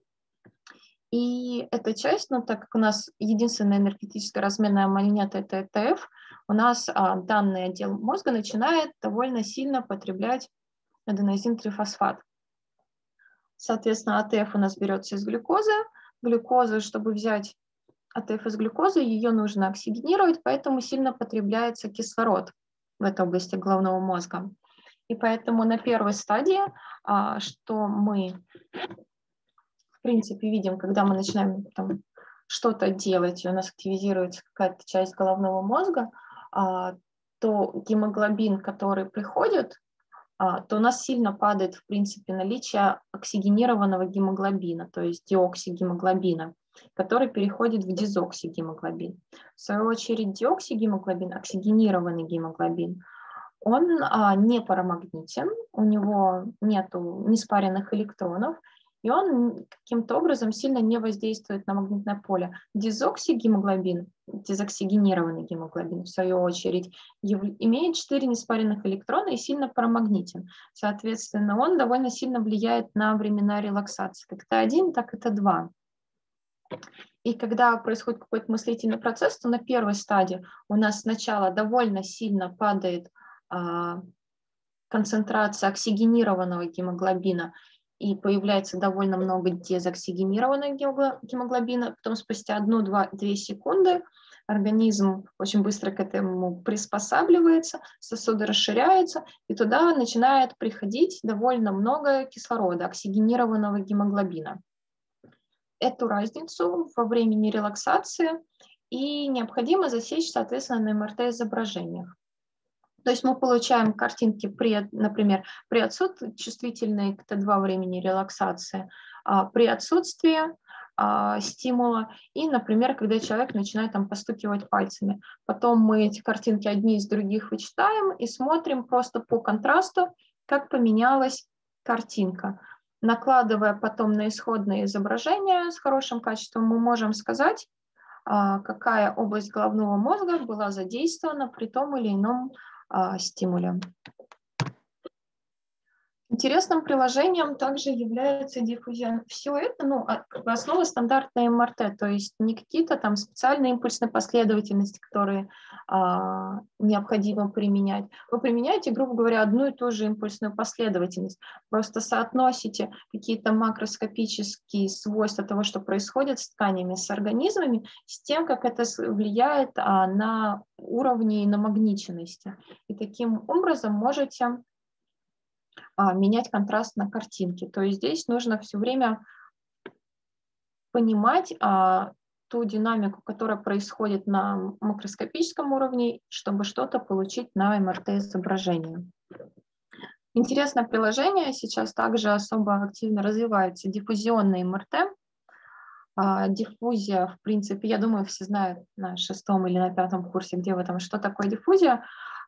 И эта часть, ну, так как у нас единственная энергетическая разменная монета – это ЭТФ, у нас данный отдел мозга начинает довольно сильно потреблять аденозин-трифосфат. Соответственно, АТФ у нас берется из глюкозы. Глюкоза, чтобы взять АТФ из глюкозы, ее нужно оксигенировать, поэтому сильно потребляется кислород в этой области головного мозга. И поэтому на первой стадии, что мы, в принципе, видим, когда мы начинаем там что-то делать, и у нас активизируется какая-то часть головного мозга, то гемоглобин, который приходит, то у нас сильно падает, в принципе, наличие оксигенированного гемоглобина, то есть диоксигемоглобина, который переходит в дезоксигемоглобин. В свою очередь, диоксигемоглобин, оксигенированный гемоглобин, он не парамагнитен, у него нет неспаренных электронов, и он каким-то образом сильно не воздействует на магнитное поле. Дезоксигемоглобин, дезоксигенированный гемоглобин, в свою очередь, имеет 4 неспаренных электрона и сильно парамагнитен. Соответственно, он довольно сильно влияет на времена релаксации, как Т1, так и Т2. И когда происходит какой-то мыслительный процесс, то на первой стадии у нас сначала довольно сильно падает концентрация оксигенированного гемоглобина, и появляется довольно много дезоксигенированного гемоглобина. Потом спустя 1-2 секунды организм очень быстро к этому приспосабливается, сосуды расширяются, и туда начинает приходить довольно много кислорода, оксигенированного гемоглобина. Эту разницу во времени релаксации и необходимо засечь, соответственно, на МРТ-изображениях. То есть мы получаем картинки, например, при отсутствии чувствительной к Т2 времени релаксации, при отсутствии стимула и, например, когда человек начинает там постукивать пальцами. Потом мы эти картинки одни из других вычитаем и смотрим просто по контрасту, как поменялась картинка. Накладывая потом на исходное изображение с хорошим качеством, мы можем сказать, какая область головного мозга была задействована при том или ином стимуле. Интересным приложением также является диффузия. Все это, основа стандартной МРТ, то есть не какие-то там специальные импульсные последовательности, которые необходимо применять. Вы применяете, грубо говоря, одну и ту же импульсную последовательность, просто соотносите какие-то макроскопические свойства того, что происходит с тканями, с организмами, с тем, как это влияет на уровни намагниченности. И таким образом можете менять контраст на картинке. То есть здесь нужно все время понимать ту динамику, которая происходит на макроскопическом уровне, чтобы что-то получить на МРТ-изображении. Интересное приложение, сейчас также особо активно развивается диффузионный МРТ. Диффузия, в принципе, я думаю, все знают на 6-м или на 5-м курсе, где вы там, что такое диффузия.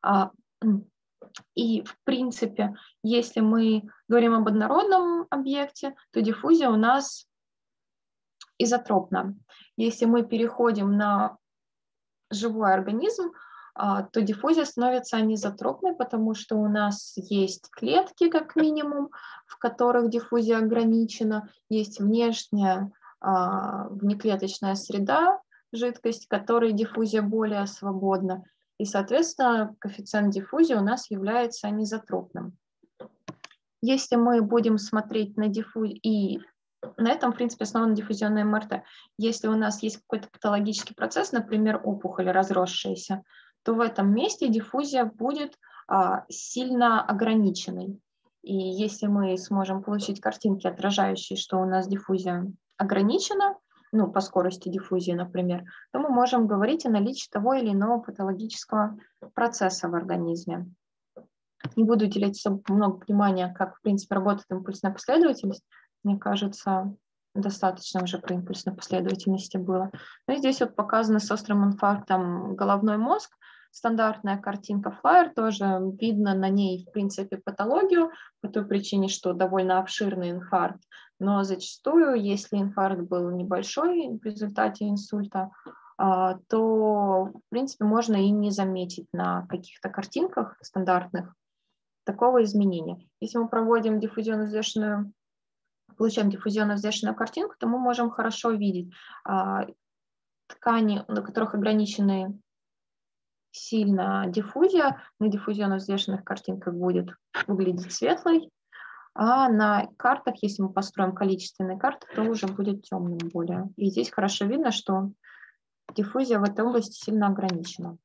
И, в принципе, если мы говорим об однородном объекте, то диффузия у нас изотропна. Если мы переходим на живой организм, то диффузия становится анизотропной, потому что у нас есть клетки, как минимум, в которых диффузия ограничена, есть внешняя внеклеточная среда, жидкость, в которой диффузия более свободна. И, соответственно, коэффициент диффузии у нас является анизотропным. Если мы будем смотреть на диффузию, и на этом, в принципе, основана диффузионная МРТ. Если у нас есть какой-то патологический процесс, например, опухоль разросшаяся, то в этом месте диффузия будет сильно ограниченной. И если мы сможем получить картинки, отражающие, что у нас диффузия ограничена, по скорости диффузии, например, то мы можем говорить о наличии того или иного патологического процесса в организме. Не буду уделять много внимания, как, в принципе, работает импульсная последовательность. Мне кажется, достаточно уже про импульсную последовательность было. Но здесь вот показано с острым инфарктом головной мозг. Стандартная картинка Flyer, тоже видно на ней, в принципе, патологию, по той причине, что довольно обширный инфаркт. Но зачастую, если инфаркт был небольшой в результате инсульта, то, в принципе, можно и не заметить на каких-то картинках стандартных такого изменения. Если мы проводим получаем диффузионно взвешенную картинку, то мы можем хорошо видеть ткани, на которых ограничены сильно диффузия. На диффузионно взвешенных картинках будет выглядеть светлой, а на картах, если мы построим количественные карты, то уже будет темным более. И здесь хорошо видно, что диффузия в этой области сильно ограничена.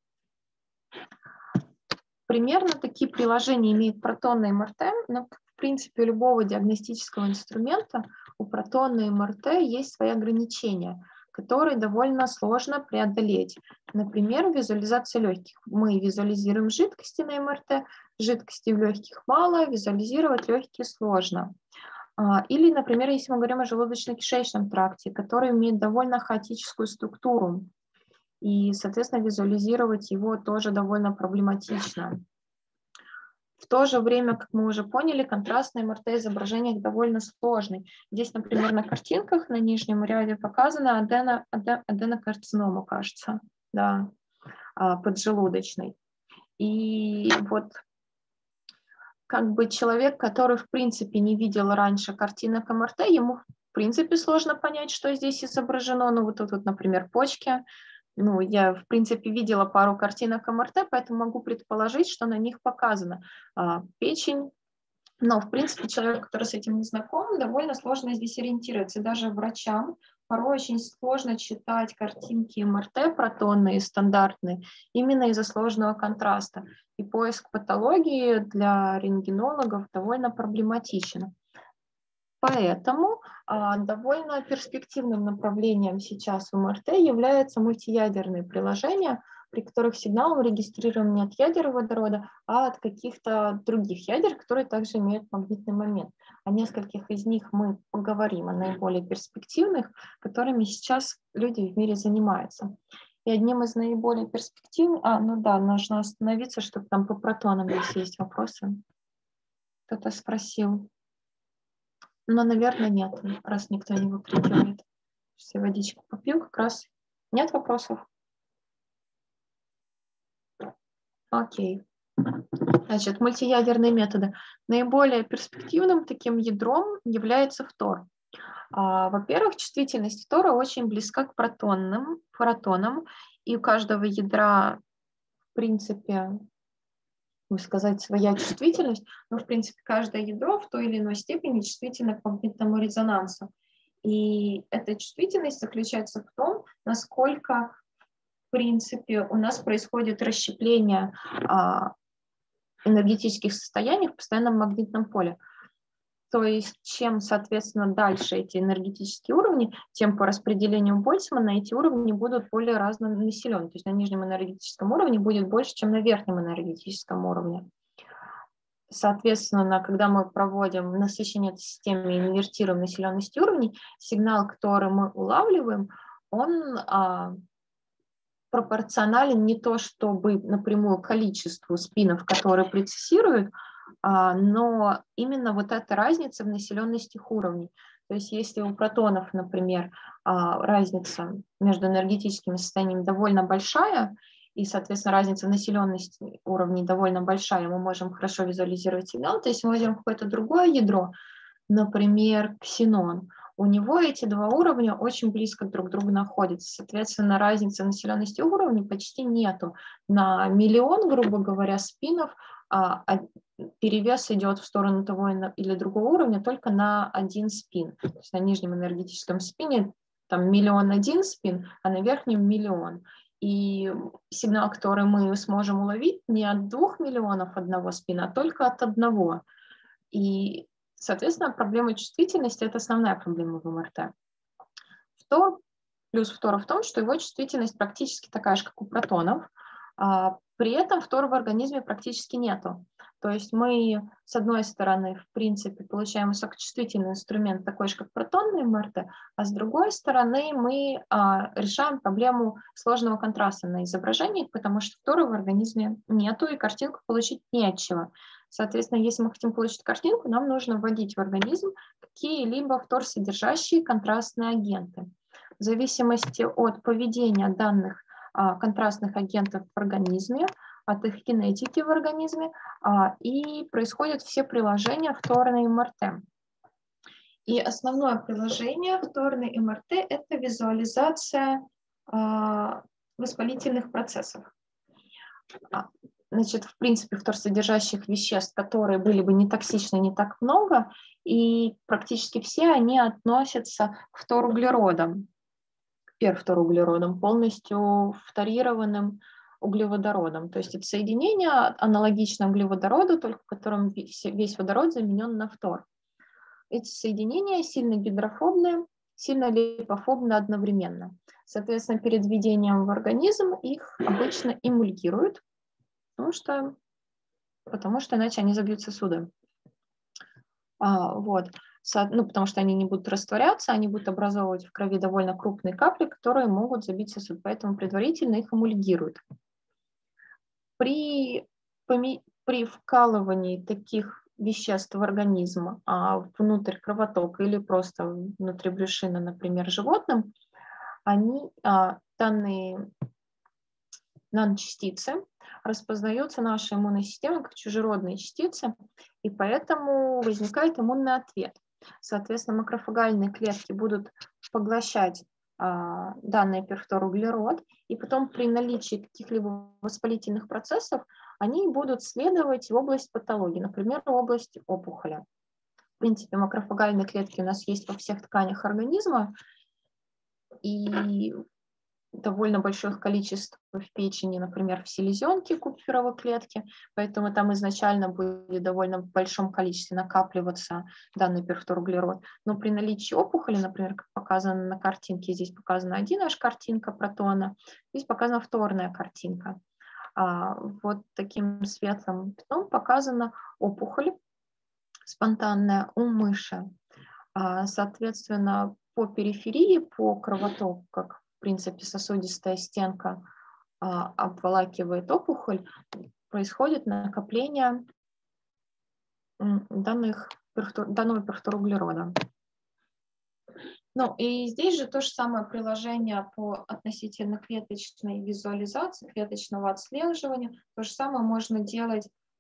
Примерно такие приложения имеют протонные МРТ, но, в принципе, у любого диагностического инструмента у протонной МРТ есть свои ограничения, которые довольно сложно преодолеть. Например, визуализация легких. Мы визуализируем жидкости на МРТ, жидкости в легких мало, визуализировать легкие сложно. Или, например, если мы говорим о желудочно-кишечном тракте, который имеет довольно хаотическую структуру, и, соответственно, визуализировать его тоже довольно проблематично. В то же время, как мы уже поняли, контрастный МРТ-изображение довольно сложный. Здесь, например, на картинках на нижнем ряде показана аденокарцинома, кажется, да, поджелудочной. И вот как бы человек, который, в принципе, не видел раньше картинок МРТ, ему, в принципе, сложно понять, что здесь изображено. Вот тут, например, почки. Я, в принципе, видела пару картинок МРТ, поэтому могу предположить, что на них показана печень. Но, в принципе, человек, который с этим не знаком, довольно сложно здесь ориентироваться. И даже врачам порой очень сложно читать картинки МРТ протонные, стандартные, именно из-за сложного контраста. И поиск патологии для рентгенологов довольно проблематичен. Поэтому довольно перспективным направлением сейчас в МРТ являются мультиядерные приложения, при которых сигнал мы регистрируем не от ядер водорода, а от каких-то других ядер, которые также имеют магнитный момент. О нескольких из них мы поговорим, о наиболее перспективных, которыми сейчас люди в мире занимаются. И одним из наиболее перспективных... нужно остановиться, чтобы там по протонам, если есть вопросы. Кто-то спросил. Но, наверное, нет, раз никто не выкрикивает. Все водичку попью, как раз нет вопросов. Окей. Значит, мультиядерные методы. Наиболее перспективным таким ядром является фтор. Во-первых, чувствительность фтора очень близка к протонам, и у каждого ядра, в принципе, можно сказать, своя чувствительность, но, в принципе, каждое ядро в той или иной степени чувствительно к магнитному резонансу. И эта чувствительность заключается в том, насколько, в принципе, у нас происходит расщепление энергетических состояний в постоянном магнитном поле. То есть чем, соответственно, дальше эти энергетические уровни, тем по распределению Больцмана эти уровни будут более разнонаселены. То есть на нижнем энергетическом уровне будет больше, чем на верхнем энергетическом уровне. Соответственно, когда мы проводим насыщение этой системы и инвертируем населенность уровней, сигнал, который мы улавливаем, он пропорционален не то чтобы напрямую количеству спинов, которые процессируют, но именно вот эта разница в населенности уровней. То есть если у протонов, например, разница между энергетическими состояниями довольно большая, и, соответственно, разница в населенности уровней довольно большая, мы можем хорошо визуализировать сигнал. То есть мы возьмем какое-то другое ядро, например, ксенон, у него эти два уровня очень близко друг к другу находятся. Соответственно, разницы населенности уровней почти нету. На миллион, грубо говоря, спинов перевес идет в сторону того или другого уровня только на один спин. То есть на нижнем энергетическом спине там 1,000,001 спин, а на верхнем 1,000,000. И сигнал, который мы сможем уловить, не от 2 миллионов одного спина, а только от одного. И, соответственно, проблема чувствительности – это основная проблема в МРТ. Плюс фтора в том, что его чувствительность практически такая же, как у протонов. При этом фтора в организме практически нету. То есть мы, с одной стороны, в принципе, получаем высокочувствительный инструмент, такой же, как протонный МРТ, а с другой стороны мы решаем проблему сложного контраста на изображении, потому что фтора в организме нету, и картинку получить не от чего. Соответственно, если мы хотим получить картинку, нам нужно вводить в организм какие-либо фтор-содержащие контрастные агенты. В зависимости от поведения данных контрастных агентов в организме, от их кинетики в организме, и происходят все приложения фторной МРТ. И основное приложение фторной МРТ – это визуализация воспалительных процессов. Значит, в принципе, фторсодержащих веществ, которые были бы не токсичны, не так много, и практически все они относятся к фторуглеродам, к перфторуглеродам, полностью фторированным углеводородом. То есть это соединение аналогично углеводороду, только в котором весь водород заменен на фтор. Эти соединения сильно гидрофобные, сильно липофобны одновременно. Соответственно, перед введением в организм их обычно эмульгируют, потому что иначе они забьют сосуды. Потому что они не будут растворяться, они будут образовывать в крови довольно крупные капли, которые могут забить сосуд, поэтому предварительно их эмульгируют. При вкалывании таких веществ в организм внутрь кровотока или просто внутри брюшины, например, животным, данные наночастицы распознаются нашей иммунной системой как чужеродные частицы, и поэтому возникает иммунный ответ. Соответственно, макрофагальные клетки будут поглощать данный перфторуглерод, и потом при наличии каких-либо воспалительных процессов они будут следовать в область патологии, например, в область опухоли. В принципе, макрофагальные клетки у нас есть во всех тканях организма, и довольно большое количество в печени, например, в селезенке купферовой клетки, поэтому там изначально будет в довольно большом количестве накапливаться данный перфторуглерод. Но при наличии опухоли, например, как показано на картинке, здесь показана 1H картинка протона, здесь показана фторная картинка. Вот таким светлым пятном показана опухоль спонтанная у мыши. Соответственно, по периферии, по кровотоку, как в принципе сосудистая стенка обволакивает опухоль, происходит накопление данного перфторуглерода. Ну и здесь же то же самое приложение по относительно клеточной визуализации, клеточного отслеживания. То же самое можно делать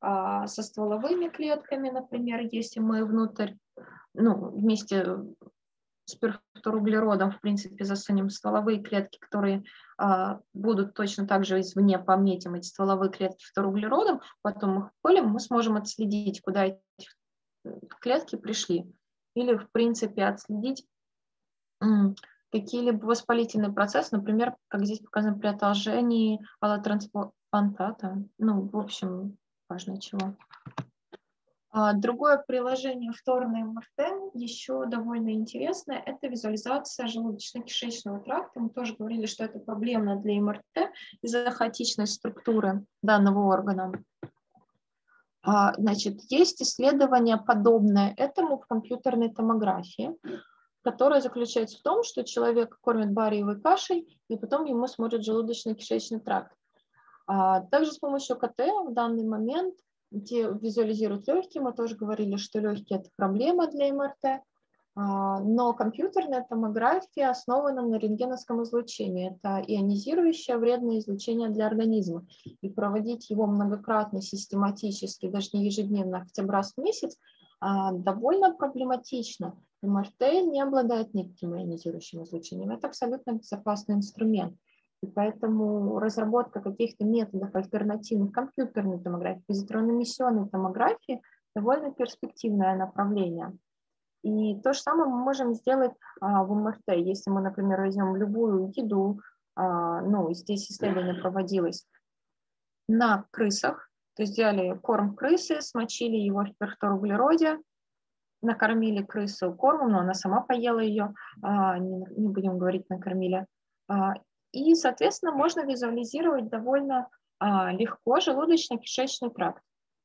со стволовыми клетками, например, если мы внутрь, ну, вместе с перфторуглеродом, в принципе, засунем стволовые клетки, которые будут точно так же извне, пометим эти стволовые клетки фторуглеродом, потом их полем, мы сможем отследить, куда эти клетки пришли. Или, в принципе, отследить какие-либо воспалительные процессы, например, как здесь показано при отложении аллотрансплантата. Ну, в общем, важно чего. Другое приложение второй МРТ, еще довольно интересное, это визуализация желудочно-кишечного тракта. Мы тоже говорили, что это проблемно для МРТ из-за хаотичной структуры данного органа. Значит, есть исследование подобное этому в компьютерной томографии, которое заключается в том, что человек кормит бариевой кашей, и потом ему смотрят желудочно-кишечный тракт. Также с помощью КТ в данный момент, где визуализируют легкие, мы тоже говорили, что легкие – это проблема для МРТ, но компьютерная томография основана на рентгеновском излучении. Это ионизирующее вредное излучение для организма. И проводить его многократно, систематически, даже не ежедневно, а хотя бы раз в месяц, довольно проблематично. МРТ не обладает никаким ионизирующим излучением. Это абсолютно безопасный инструмент. И поэтому разработка каких-то методов альтернативных компьютерной томографии, позитронно-эмиссионной томографии довольно перспективное направление. И то же самое мы можем сделать в МРТ. Если мы, например, возьмем любую еду, ну, здесь исследование проводилось на крысах, то есть взяли корм крысы, смочили его в перфторуглероде, накормили крысу кормом, но она сама поела ее, не будем говорить накормили. И, соответственно, можно визуализировать довольно легко желудочно-кишечный тракт.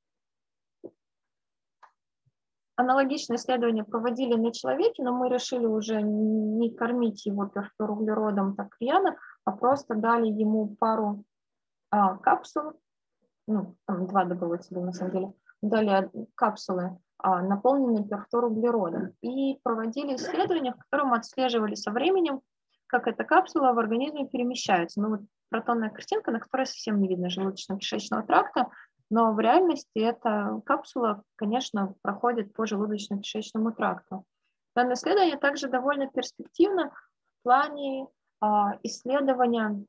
Аналогичное исследование проводили на человеке, но мы решили уже не кормить его перфторуглеродом так рьяно, а просто дали ему пару капсул, ну, там 2 добавителя на самом деле, дали капсулы, наполненные перфторуглеродом, и проводили исследования, в котором отслеживали со временем, как эта капсула в организме перемещается. Ну, вот протонная картинка, на которой совсем не видно желудочно-кишечного тракта, но в реальности эта капсула, конечно, проходит по желудочно-кишечному тракту. Данное исследование также довольно перспективно в плане исследования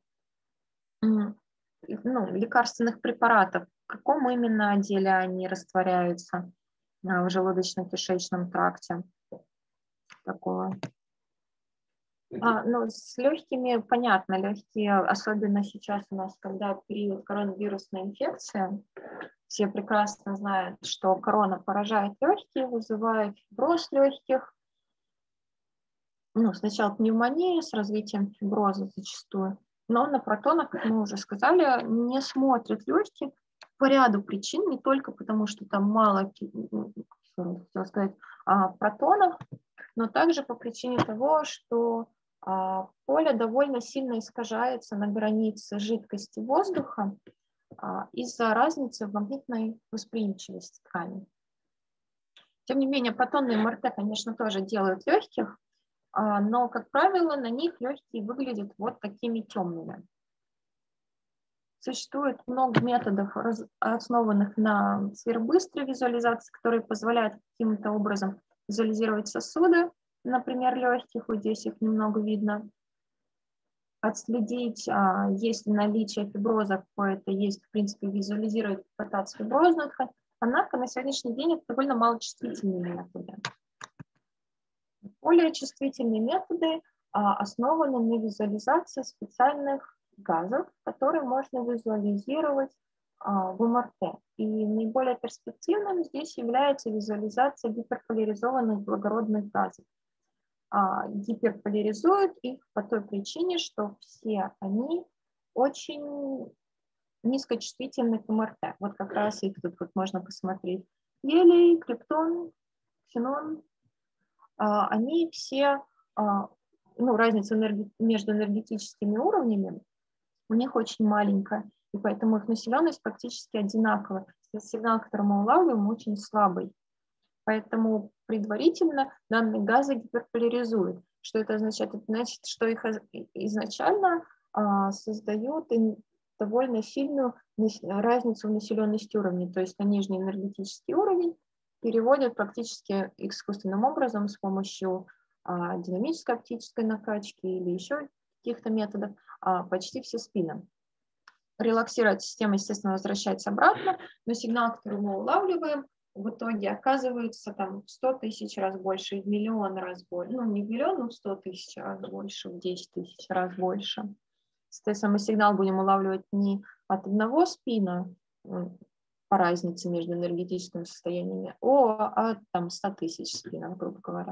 лекарственных препаратов, в каком именно отделе они растворяются в желудочно-кишечном тракте. Такого. Ну, с легкими понятно, легкие, особенно сейчас у нас, когда период коронавирусной инфекции, все прекрасно знают, что корона поражает легкие, вызывает фиброз легких, ну, сначала пневмонию с развитием фиброза зачастую, но на протонах, как мы уже сказали, не смотрят легкие по ряду причин, не только потому, что там мало, хотела сказать, протонов, но также по причине того, что поле довольно сильно искажается на границе жидкости воздуха из-за разницы в магнитной восприимчивости ткани. Тем не менее, протонные МРТ, конечно, тоже делают легких, но, как правило, на них легкие выглядят вот такими темными. Существует много методов, основанных на сверхбыстрой визуализации, которые позволяют каким-то образом визуализировать сосуды, например, легких, вот здесь их немного видно, отследить, есть ли наличие фиброза какое-то, есть, в принципе, визуализировать, пытаться фиброзную ткань, однако на сегодняшний день это довольно малочувствительные методы. Более чувствительные методы основаны на визуализации специальных газов, которые можно визуализировать в МРТ. И наиболее перспективным здесь является визуализация гиперполяризованных благородных газов. Гиперполяризуют их по той причине, что все они очень низкочувствительны к МРТ. Вот как раз их тут вот можно посмотреть. Гелий, криптон, ксенон. Они все, ну, разница между энергетическими уровнями у них очень маленькая, и поэтому их населенность практически одинаковая. Сигнал, который мы улавливаем, очень слабый. Поэтому предварительно данные газы гиперполяризуют. Что это означает? Это значит, что их изначально создают довольно сильную разницу в населенности уровней, то есть на нижний энергетический уровень переводят практически искусственным образом с помощью динамической оптической накачки или еще каких-то методов почти все спины. Релаксировать система, естественно, возвращается обратно, но сигнал, который мы улавливаем, в итоге оказывается там в 100 тысяч раз больше, в миллион раз больше, ну не в миллион, но в 100 тысяч раз больше, в 10 тысяч раз больше. Соответственно, мы сигнал будем улавливать не от одного спина по разнице между энергетическими состояниями, а от там 100 тысяч спинов, грубо говоря.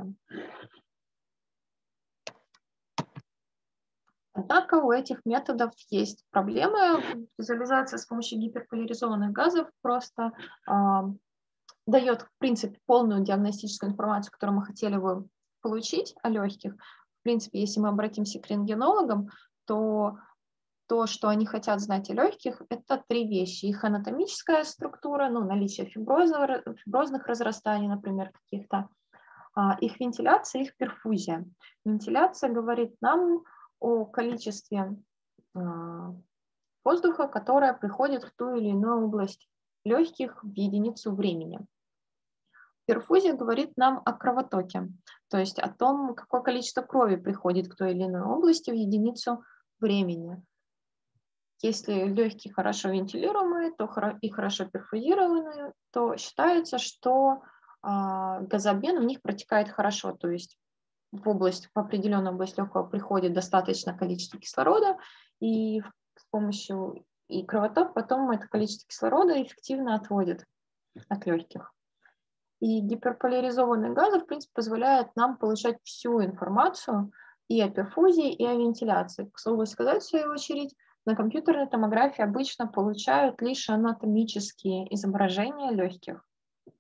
Однако у этих методов есть проблемы. Визуализация с помощью гиперполяризованных газов просто дает, в принципе, полную диагностическую информацию, которую мы хотели бы получить о легких. В принципе, если мы обратимся к рентгенологам, то что они хотят знать о легких, это три вещи. Их анатомическая структура, ну, наличие фиброзных разрастаний, например, каких-то, их вентиляция, их перфузия. Вентиляция говорит нам о количестве воздуха, которое приходит в ту или иную область легких в единицу времени. Перфузия говорит нам о кровотоке, то есть о том, какое количество крови приходит к той или иной области в единицу времени. Если легкие хорошо вентилируемые и хорошо перфузированные, то считается, что газообмен в них протекает хорошо, то есть в определенную область легкого приходит достаточное количество кислорода, и с помощью кровоток потом это количество кислорода эффективно отводит от легких. И гиперполяризованные газы, в принципе, позволяют нам получать всю информацию и о перфузии, и о вентиляции. К слову сказать, в свою очередь, на компьютерной томографии обычно получают лишь анатомические изображения легких.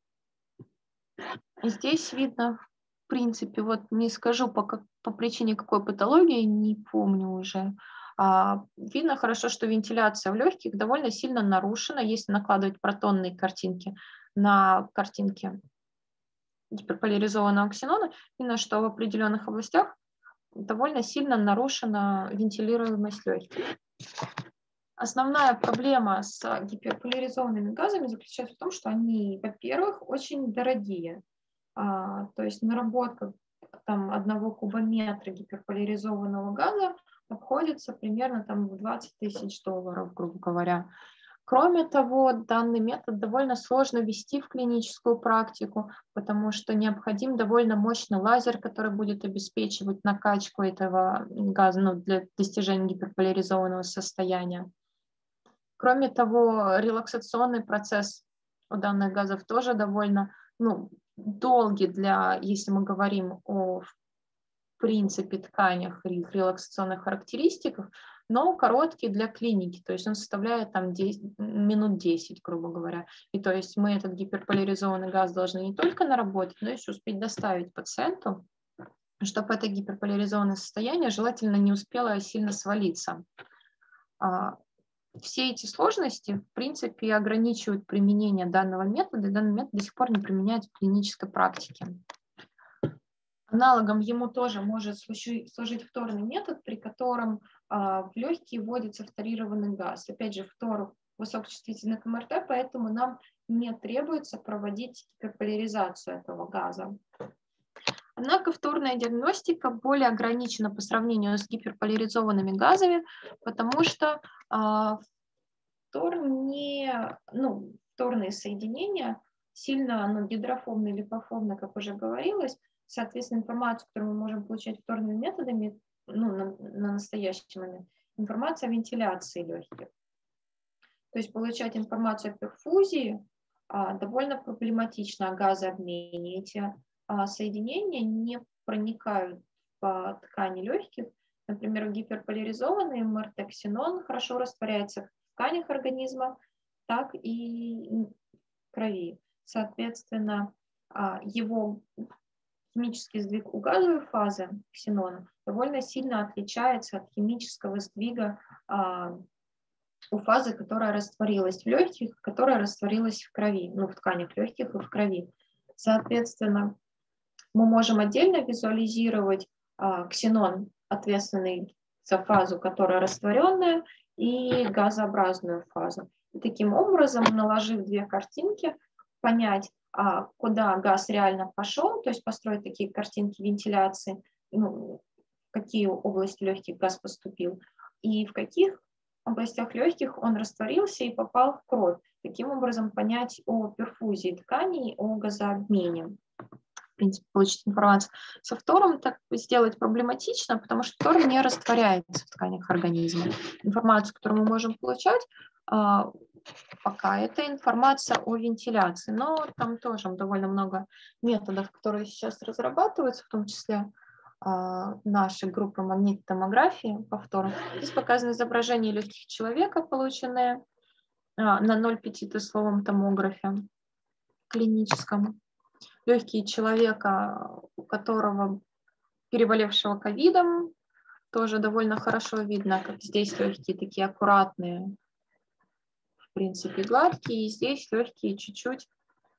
И здесь видно, в принципе, вот не скажу по причине какой патологии, не помню уже. Видно хорошо, что вентиляция в легких довольно сильно нарушена, если накладывать протонные картинки на картинки гиперполяризованного ксенона, видно, что в определенных областях довольно сильно нарушена вентилируемость легких. Основная проблема с гиперполяризованными газами заключается в том, что они, во-первых, очень дорогие. То есть наработка там 1 кубометра гиперполяризованного газа обходится примерно там в $20 тысяч, грубо говоря. Кроме того, данный метод довольно сложно ввести в клиническую практику, потому что необходим довольно мощный лазер, который будет обеспечивать накачку этого газа для достижения гиперполяризованного состояния. Кроме того, релаксационный процесс у данных газов тоже довольно долгий если мы говорим о в принципе тканях и их релаксационных характеристиках, но короткий для клиники, то есть он составляет там минут 10, грубо говоря. И то есть мы этот гиперполяризованный газ должны не только наработать, но еще успеть доставить пациенту, чтобы это гиперполяризованное состояние желательно не успело сильно свалиться. Все эти сложности, в принципе, ограничивают применение данного метода, и данный метод до сих пор не применяется в клинической практике. Аналогом ему тоже может служить фторный метод, при котором в легкие вводится фторированный газ. Опять же, фтор высокочувствительный к МРТ, поэтому нам не требуется проводить гиперполяризацию этого газа. Однако фторная диагностика более ограничена по сравнению с гиперполяризованными газами, потому что фторные соединения сильно гидрофобны, липофобны, как уже говорилось. Соответственно, информацию, которую мы можем получать фторными методами, на настоящий момент, информация о вентиляции легких. То есть получать информацию о перфузии довольно проблематично, о газообмене. Эти соединения не проникают по ткани легких. Например, гиперполяризованный МРТ-ксенон хорошо растворяется в тканях организма, так и в крови. Соответственно, его химический сдвиг у газовой фазы ксенона довольно сильно отличается от химического сдвига у фазы, которая растворилась в легких, которая растворилась в крови, в тканях легких и в крови. Соответственно, мы можем отдельно визуализировать ксенон, ответственный за фазу, которая растворенная, и газообразную фазу. И таким образом, наложив две картинки, понять, куда газ реально пошел, то есть построить такие картинки вентиляции, ну, в какие области легких газ поступил, и в каких областях легких он растворился и попал в кровь. Таким образом, понять о перфузии тканей, о газообмене. В принципе, получить информацию. Со фтором так сделать проблематично, потому что фтор не растворяется в тканях организма. Информацию, которую мы можем получать, пока это информация о вентиляции, но там тоже довольно много методов, которые сейчас разрабатываются, в том числе нашей группы магнитной томографии по фтору. Здесь показано изображение легких человека, полученное на 0,5-тесловом томографе клиническом. Легкие человека, у которого переболевшего ковидом, тоже довольно хорошо видно, как здесь легкие такие аккуратные, в принципе, гладкие, и здесь легкие чуть-чуть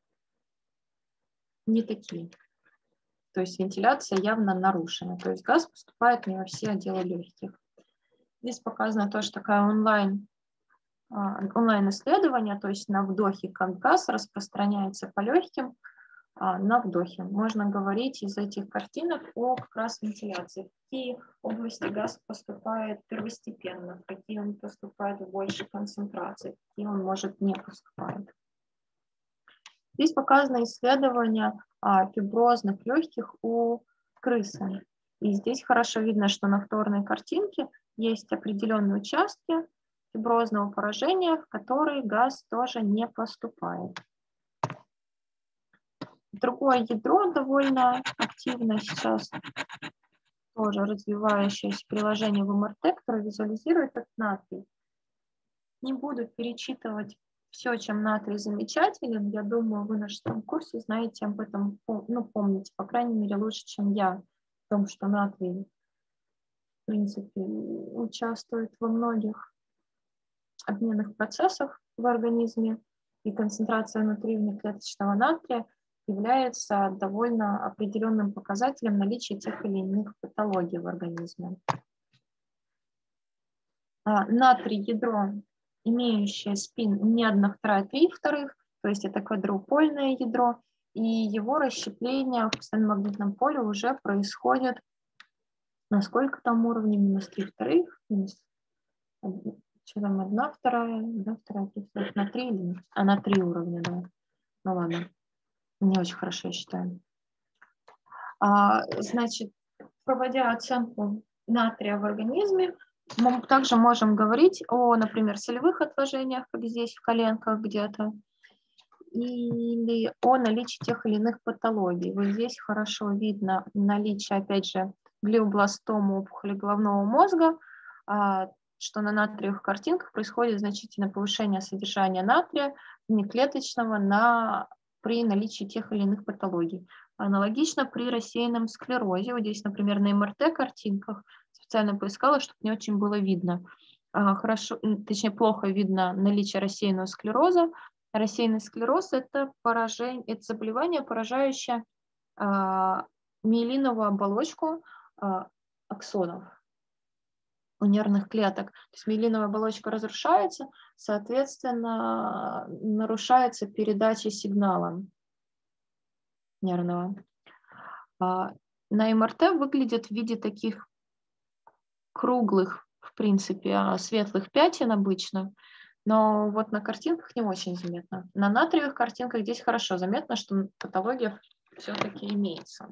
не такие. То есть вентиляция явно нарушена. То есть газ поступает не во все отделы легких. Здесь показана тоже такая онлайн-исследование, то есть на вдохе, как газ распространяется по легким, на вдохе. Можно говорить из этих картинок о как раз вентиляции. В какие области газ поступает первостепенно, в какие он поступает в большей концентрации, в какие он может не поступать. Здесь показано исследование фиброзных легких у крысы. И здесь хорошо видно, что на фторной картинке есть определенные участки фиброзного поражения, в которые газ тоже не поступает. Другое ядро довольно активно сейчас тоже развивающееся приложение в МРТ, которое визуализирует этот натрий. Не буду перечитывать все, чем натрий замечателен. Я думаю, вы на 6 курсе знаете об этом, ну, помните, по крайней мере, лучше, чем я, в том, что натрий, в принципе, участвует во многих обменных процессах в организме, и концентрация внутри внеклеточного натрия является довольно определенным показателем наличия тех или иных патологий в организме. Натрий ядро, имеющее спин не 1, 2, 3 вторых, то есть это квадруполное ядро, и его расщепление в постоянном магнитном поле уже происходит на сколько там уровне? Минус 3 вторых, минус, что там, 1, 2, 1, 2, 3 вторых, на 3 или на 3 уровня, да. Ну ладно, не очень хорошо я считаю. Значит, проводя оценку натрия в организме, мы также можем говорить о, например, солевых отложениях, как здесь в коленках где-то, или о наличии тех или иных патологий. Вот здесь хорошо видно наличие, опять же, глиобластома, опухоли головного мозга, что на натриевых картинках происходит значительное повышение содержания натрия внеклеточного при наличии тех или иных патологий. Аналогично при рассеянном склерозе. Вот здесь, например, на МРТ-картинках специально поискала, чтобы не очень было видно. Хорошо, точнее, плохо видно наличие рассеянного склероза. Рассеянный склероз – это заболевание, поражающее миелиновую оболочку аксонов у нервных клеток. То есть миелиновая оболочка разрушается, соответственно, нарушается передача сигнала нервного. На МРТ выглядит в виде таких круглых, в принципе, светлых пятен обычно, но вот на картинках не очень заметно. На натриевых картинках здесь хорошо заметно, что патология все-таки имеется.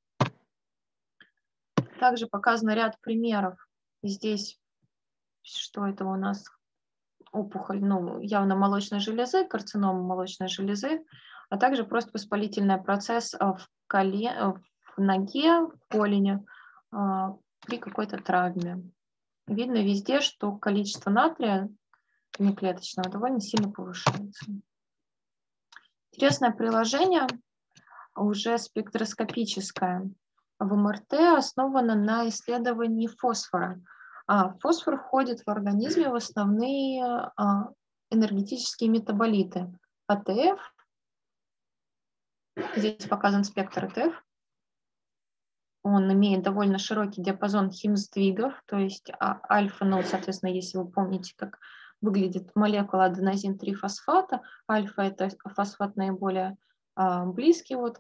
Также показан ряд примеров. Здесь, что это у нас? Опухоль, ну, явно молочной железы, карцинома молочной железы, а также просто воспалительный процесс в ноге, в голени при какой-то травме. Видно везде, что количество натрия внеклеточного довольно сильно повышается. Интересное приложение, уже спектроскопическое, в МРТ основано на исследовании фосфора. Фосфор входит в организме в основные энергетические метаболиты. АТФ, здесь показан спектр АТФ, он имеет довольно широкий диапазон химсдвигов, то есть альфа, ну, соответственно, если вы помните, как выглядит молекула аденозин-3-фосфата, альфа – это фосфат наиболее близкий вот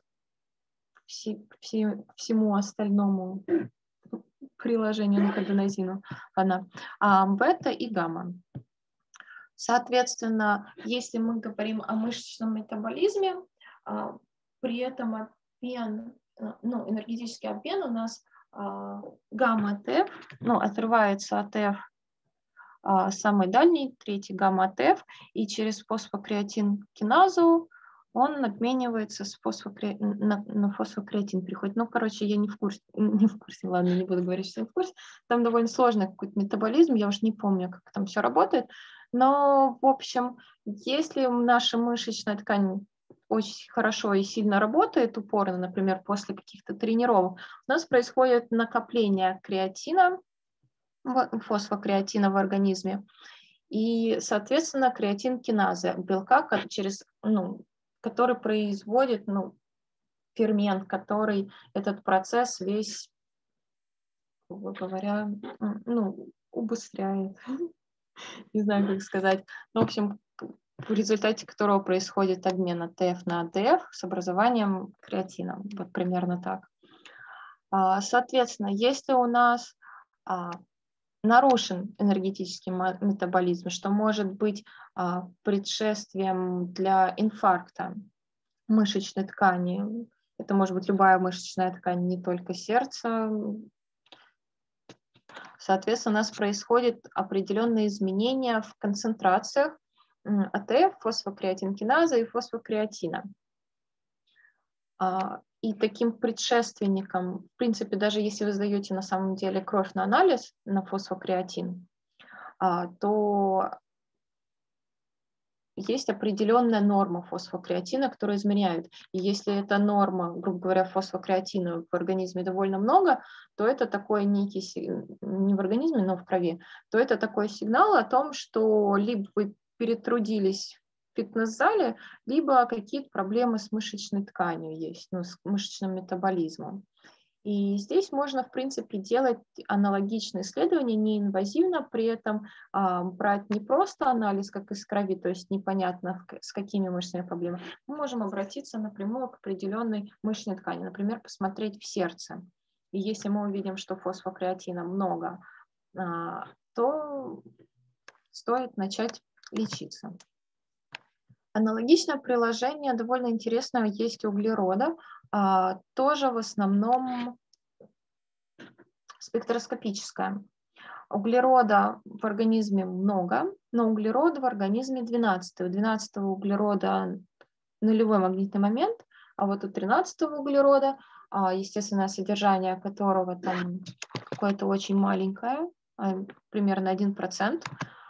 всему остальному приложению к аденозину, а бета и гамма. Соответственно, если мы говорим о мышечном метаболизме, при этом энергетический обмен у нас гамма-ТФ, отрывается от F самый дальний, третий гамма-ТФ, и через фосфокреатин-киназу он обменивается на фосфокреатин приходит. Я не в курсе, ладно, не буду говорить, что я в курсе. Там довольно сложный какой-то метаболизм, я уж не помню, как там все работает. Но, в общем, если наша мышечная ткань очень хорошо и сильно работает упорно, например, после каких-то тренировок, у нас происходит накопление креатина, фосфокреатина в организме, и, соответственно, креатин-киназа, белка, который производит фермент, который этот процесс весь, грубо говоря, убыстряет. Не знаю, как сказать. В общем, в результате которого происходит обмен от ТФ на АТФ с образованием креатина. Вот примерно так. Соответственно, если у нас нарушен энергетический метаболизм, что может быть предшествием для инфаркта мышечной ткани. Это может быть любая мышечная ткань, не только сердце. Соответственно, у нас происходят определенные изменения в концентрациях АТФ, фосфокреатинкиназы и фосфокреатина. И таким предшественником, в принципе, даже если вы сдаете на самом деле кровь на анализ на фосфокреатин, то есть определенная норма фосфокреатина, которую измеряют. И если эта норма, грубо говоря, фосфокреатина в организме довольно много, то это такой некий, не в организме, но в крови, то это такой сигнал о том, что либо вы перетрудились в фитнес-зале, либо какие-то проблемы с мышечной тканью есть, с мышечным метаболизмом. И здесь можно, в принципе, делать аналогичные исследования неинвазивно, при этом брать не просто анализ, как из крови, то есть непонятно, с какими мышечными проблемами. Мы можем обратиться напрямую к определенной мышечной ткани, например, посмотреть в сердце. И если мы увидим, что фосфокреатина много, то стоит начать лечиться. Аналогичное приложение, довольно интересное, есть у углерода, тоже в основном спектроскопическое. Углерода в организме много, но углерода в организме 12. У 12 углерода нулевой магнитный момент, а вот у 13 углерода, естественное содержание которого там какое-то очень маленькое, примерно 1%,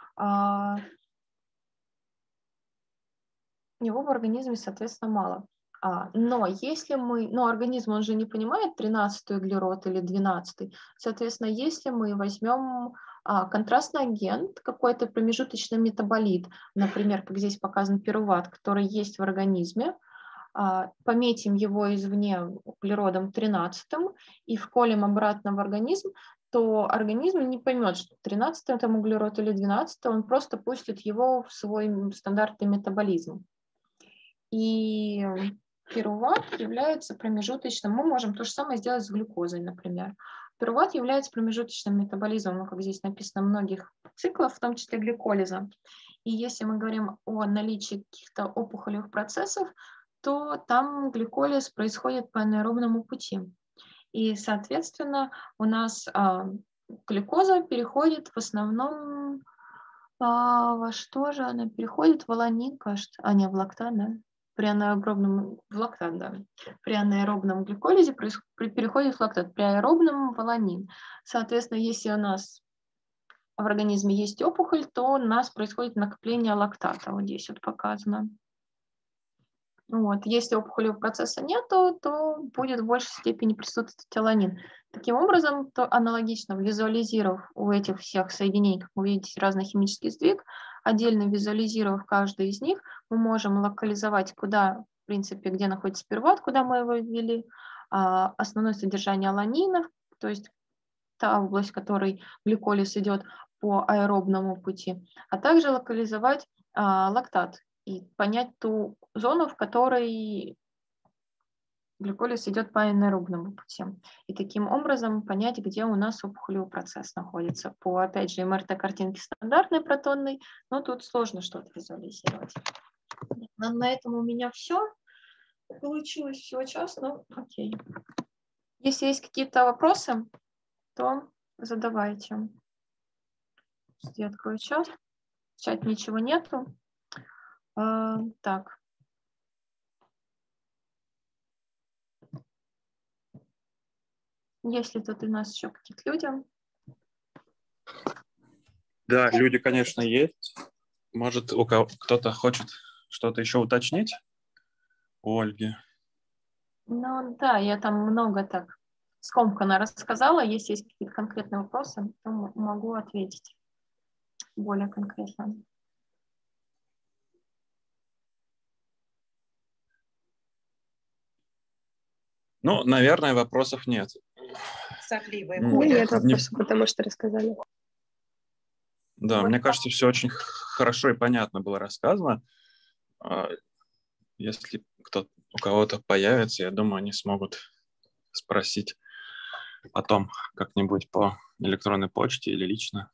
его в организме, соответственно, мало. Но если организм, он же не понимает 13-й углерод или 12-й, соответственно, если мы возьмем контрастный агент, какой-то промежуточный метаболит, например, как здесь показан пируват, который есть в организме, пометим его извне углеродом 13 и вколем обратно в организм, то организм не поймет, что 13 там углерод или 12, он просто пустит его в свой стандартный метаболизм. И пируват является промежуточным. Мы можем то же самое сделать с глюкозой, например. Пируват является промежуточным метаболизмом, как здесь написано, многих циклов, в том числе гликолиза. И если мы говорим о наличии каких-то опухолевых процессов, то там гликолиз происходит по анаэробному пути. И, соответственно, у нас глюкоза переходит в основном во что же она переходит? В аланин, кажется. В лактат, да? При анаэробном гликолизе переходит в лактат, при аэробном в аланин. Соответственно, если у нас в организме есть опухоль, то у нас происходит накопление лактата. Вот здесь вот показано. Если опухолевого процесса нет, то будет в большей степени присутствовать аланин. Таким образом, то аналогично, визуализировав у этих всех соединений, как вы видите, разный химический сдвиг, отдельно визуализировав каждый из них, мы можем локализовать, куда, в принципе, где находится пируват, куда мы его ввели, основное содержание аланинов, то есть та область, в которой гликолиз идет по аэробному пути, а также локализовать лактат и понять ту зону, в которой гликолиз идет по анаэробному пути. И таким образом понять, где у нас опухолевый процесс находится. По, опять же, МРТ-картинке стандартной протонной, но тут сложно что-то визуализировать. На этом у меня все. Получилось всего час, но окей. Если есть какие-то вопросы, то задавайте. Я открою чат. В чате ничего нету. Так. Есть ли тут у нас еще какие-то люди? Да, люди, конечно, есть. Может, у кто-то хочет что-то еще уточнить у Ольги? Ну да, я там много так скомканно рассказала. Если есть какие-то конкретные вопросы, то могу ответить более конкретно. Ну, наверное, вопросов нет. Нет вопросов, потому что рассказали. Да, мне кажется, все очень хорошо и понятно было рассказано. Если у кого-то появится, я думаю, они смогут спросить потом как-нибудь по электронной почте или лично.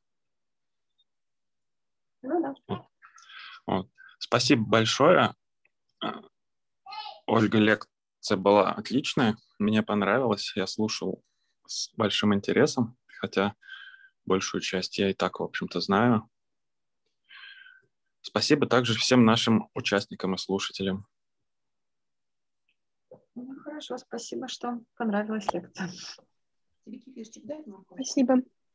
Ну да. Вот. Спасибо большое. Ольга, лекция была отличная. Мне понравилось. Я слушал с большим интересом, хотя большую часть я и так, в общем-то, знаю. Спасибо также всем нашим участникам и слушателям. Ну, хорошо, спасибо, что понравилась лекция. Спасибо.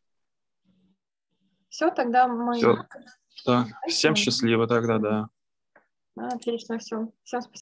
Все, тогда мы... Все. Да. Всем счастливо тогда, да. Отлично, все. Всем спасибо.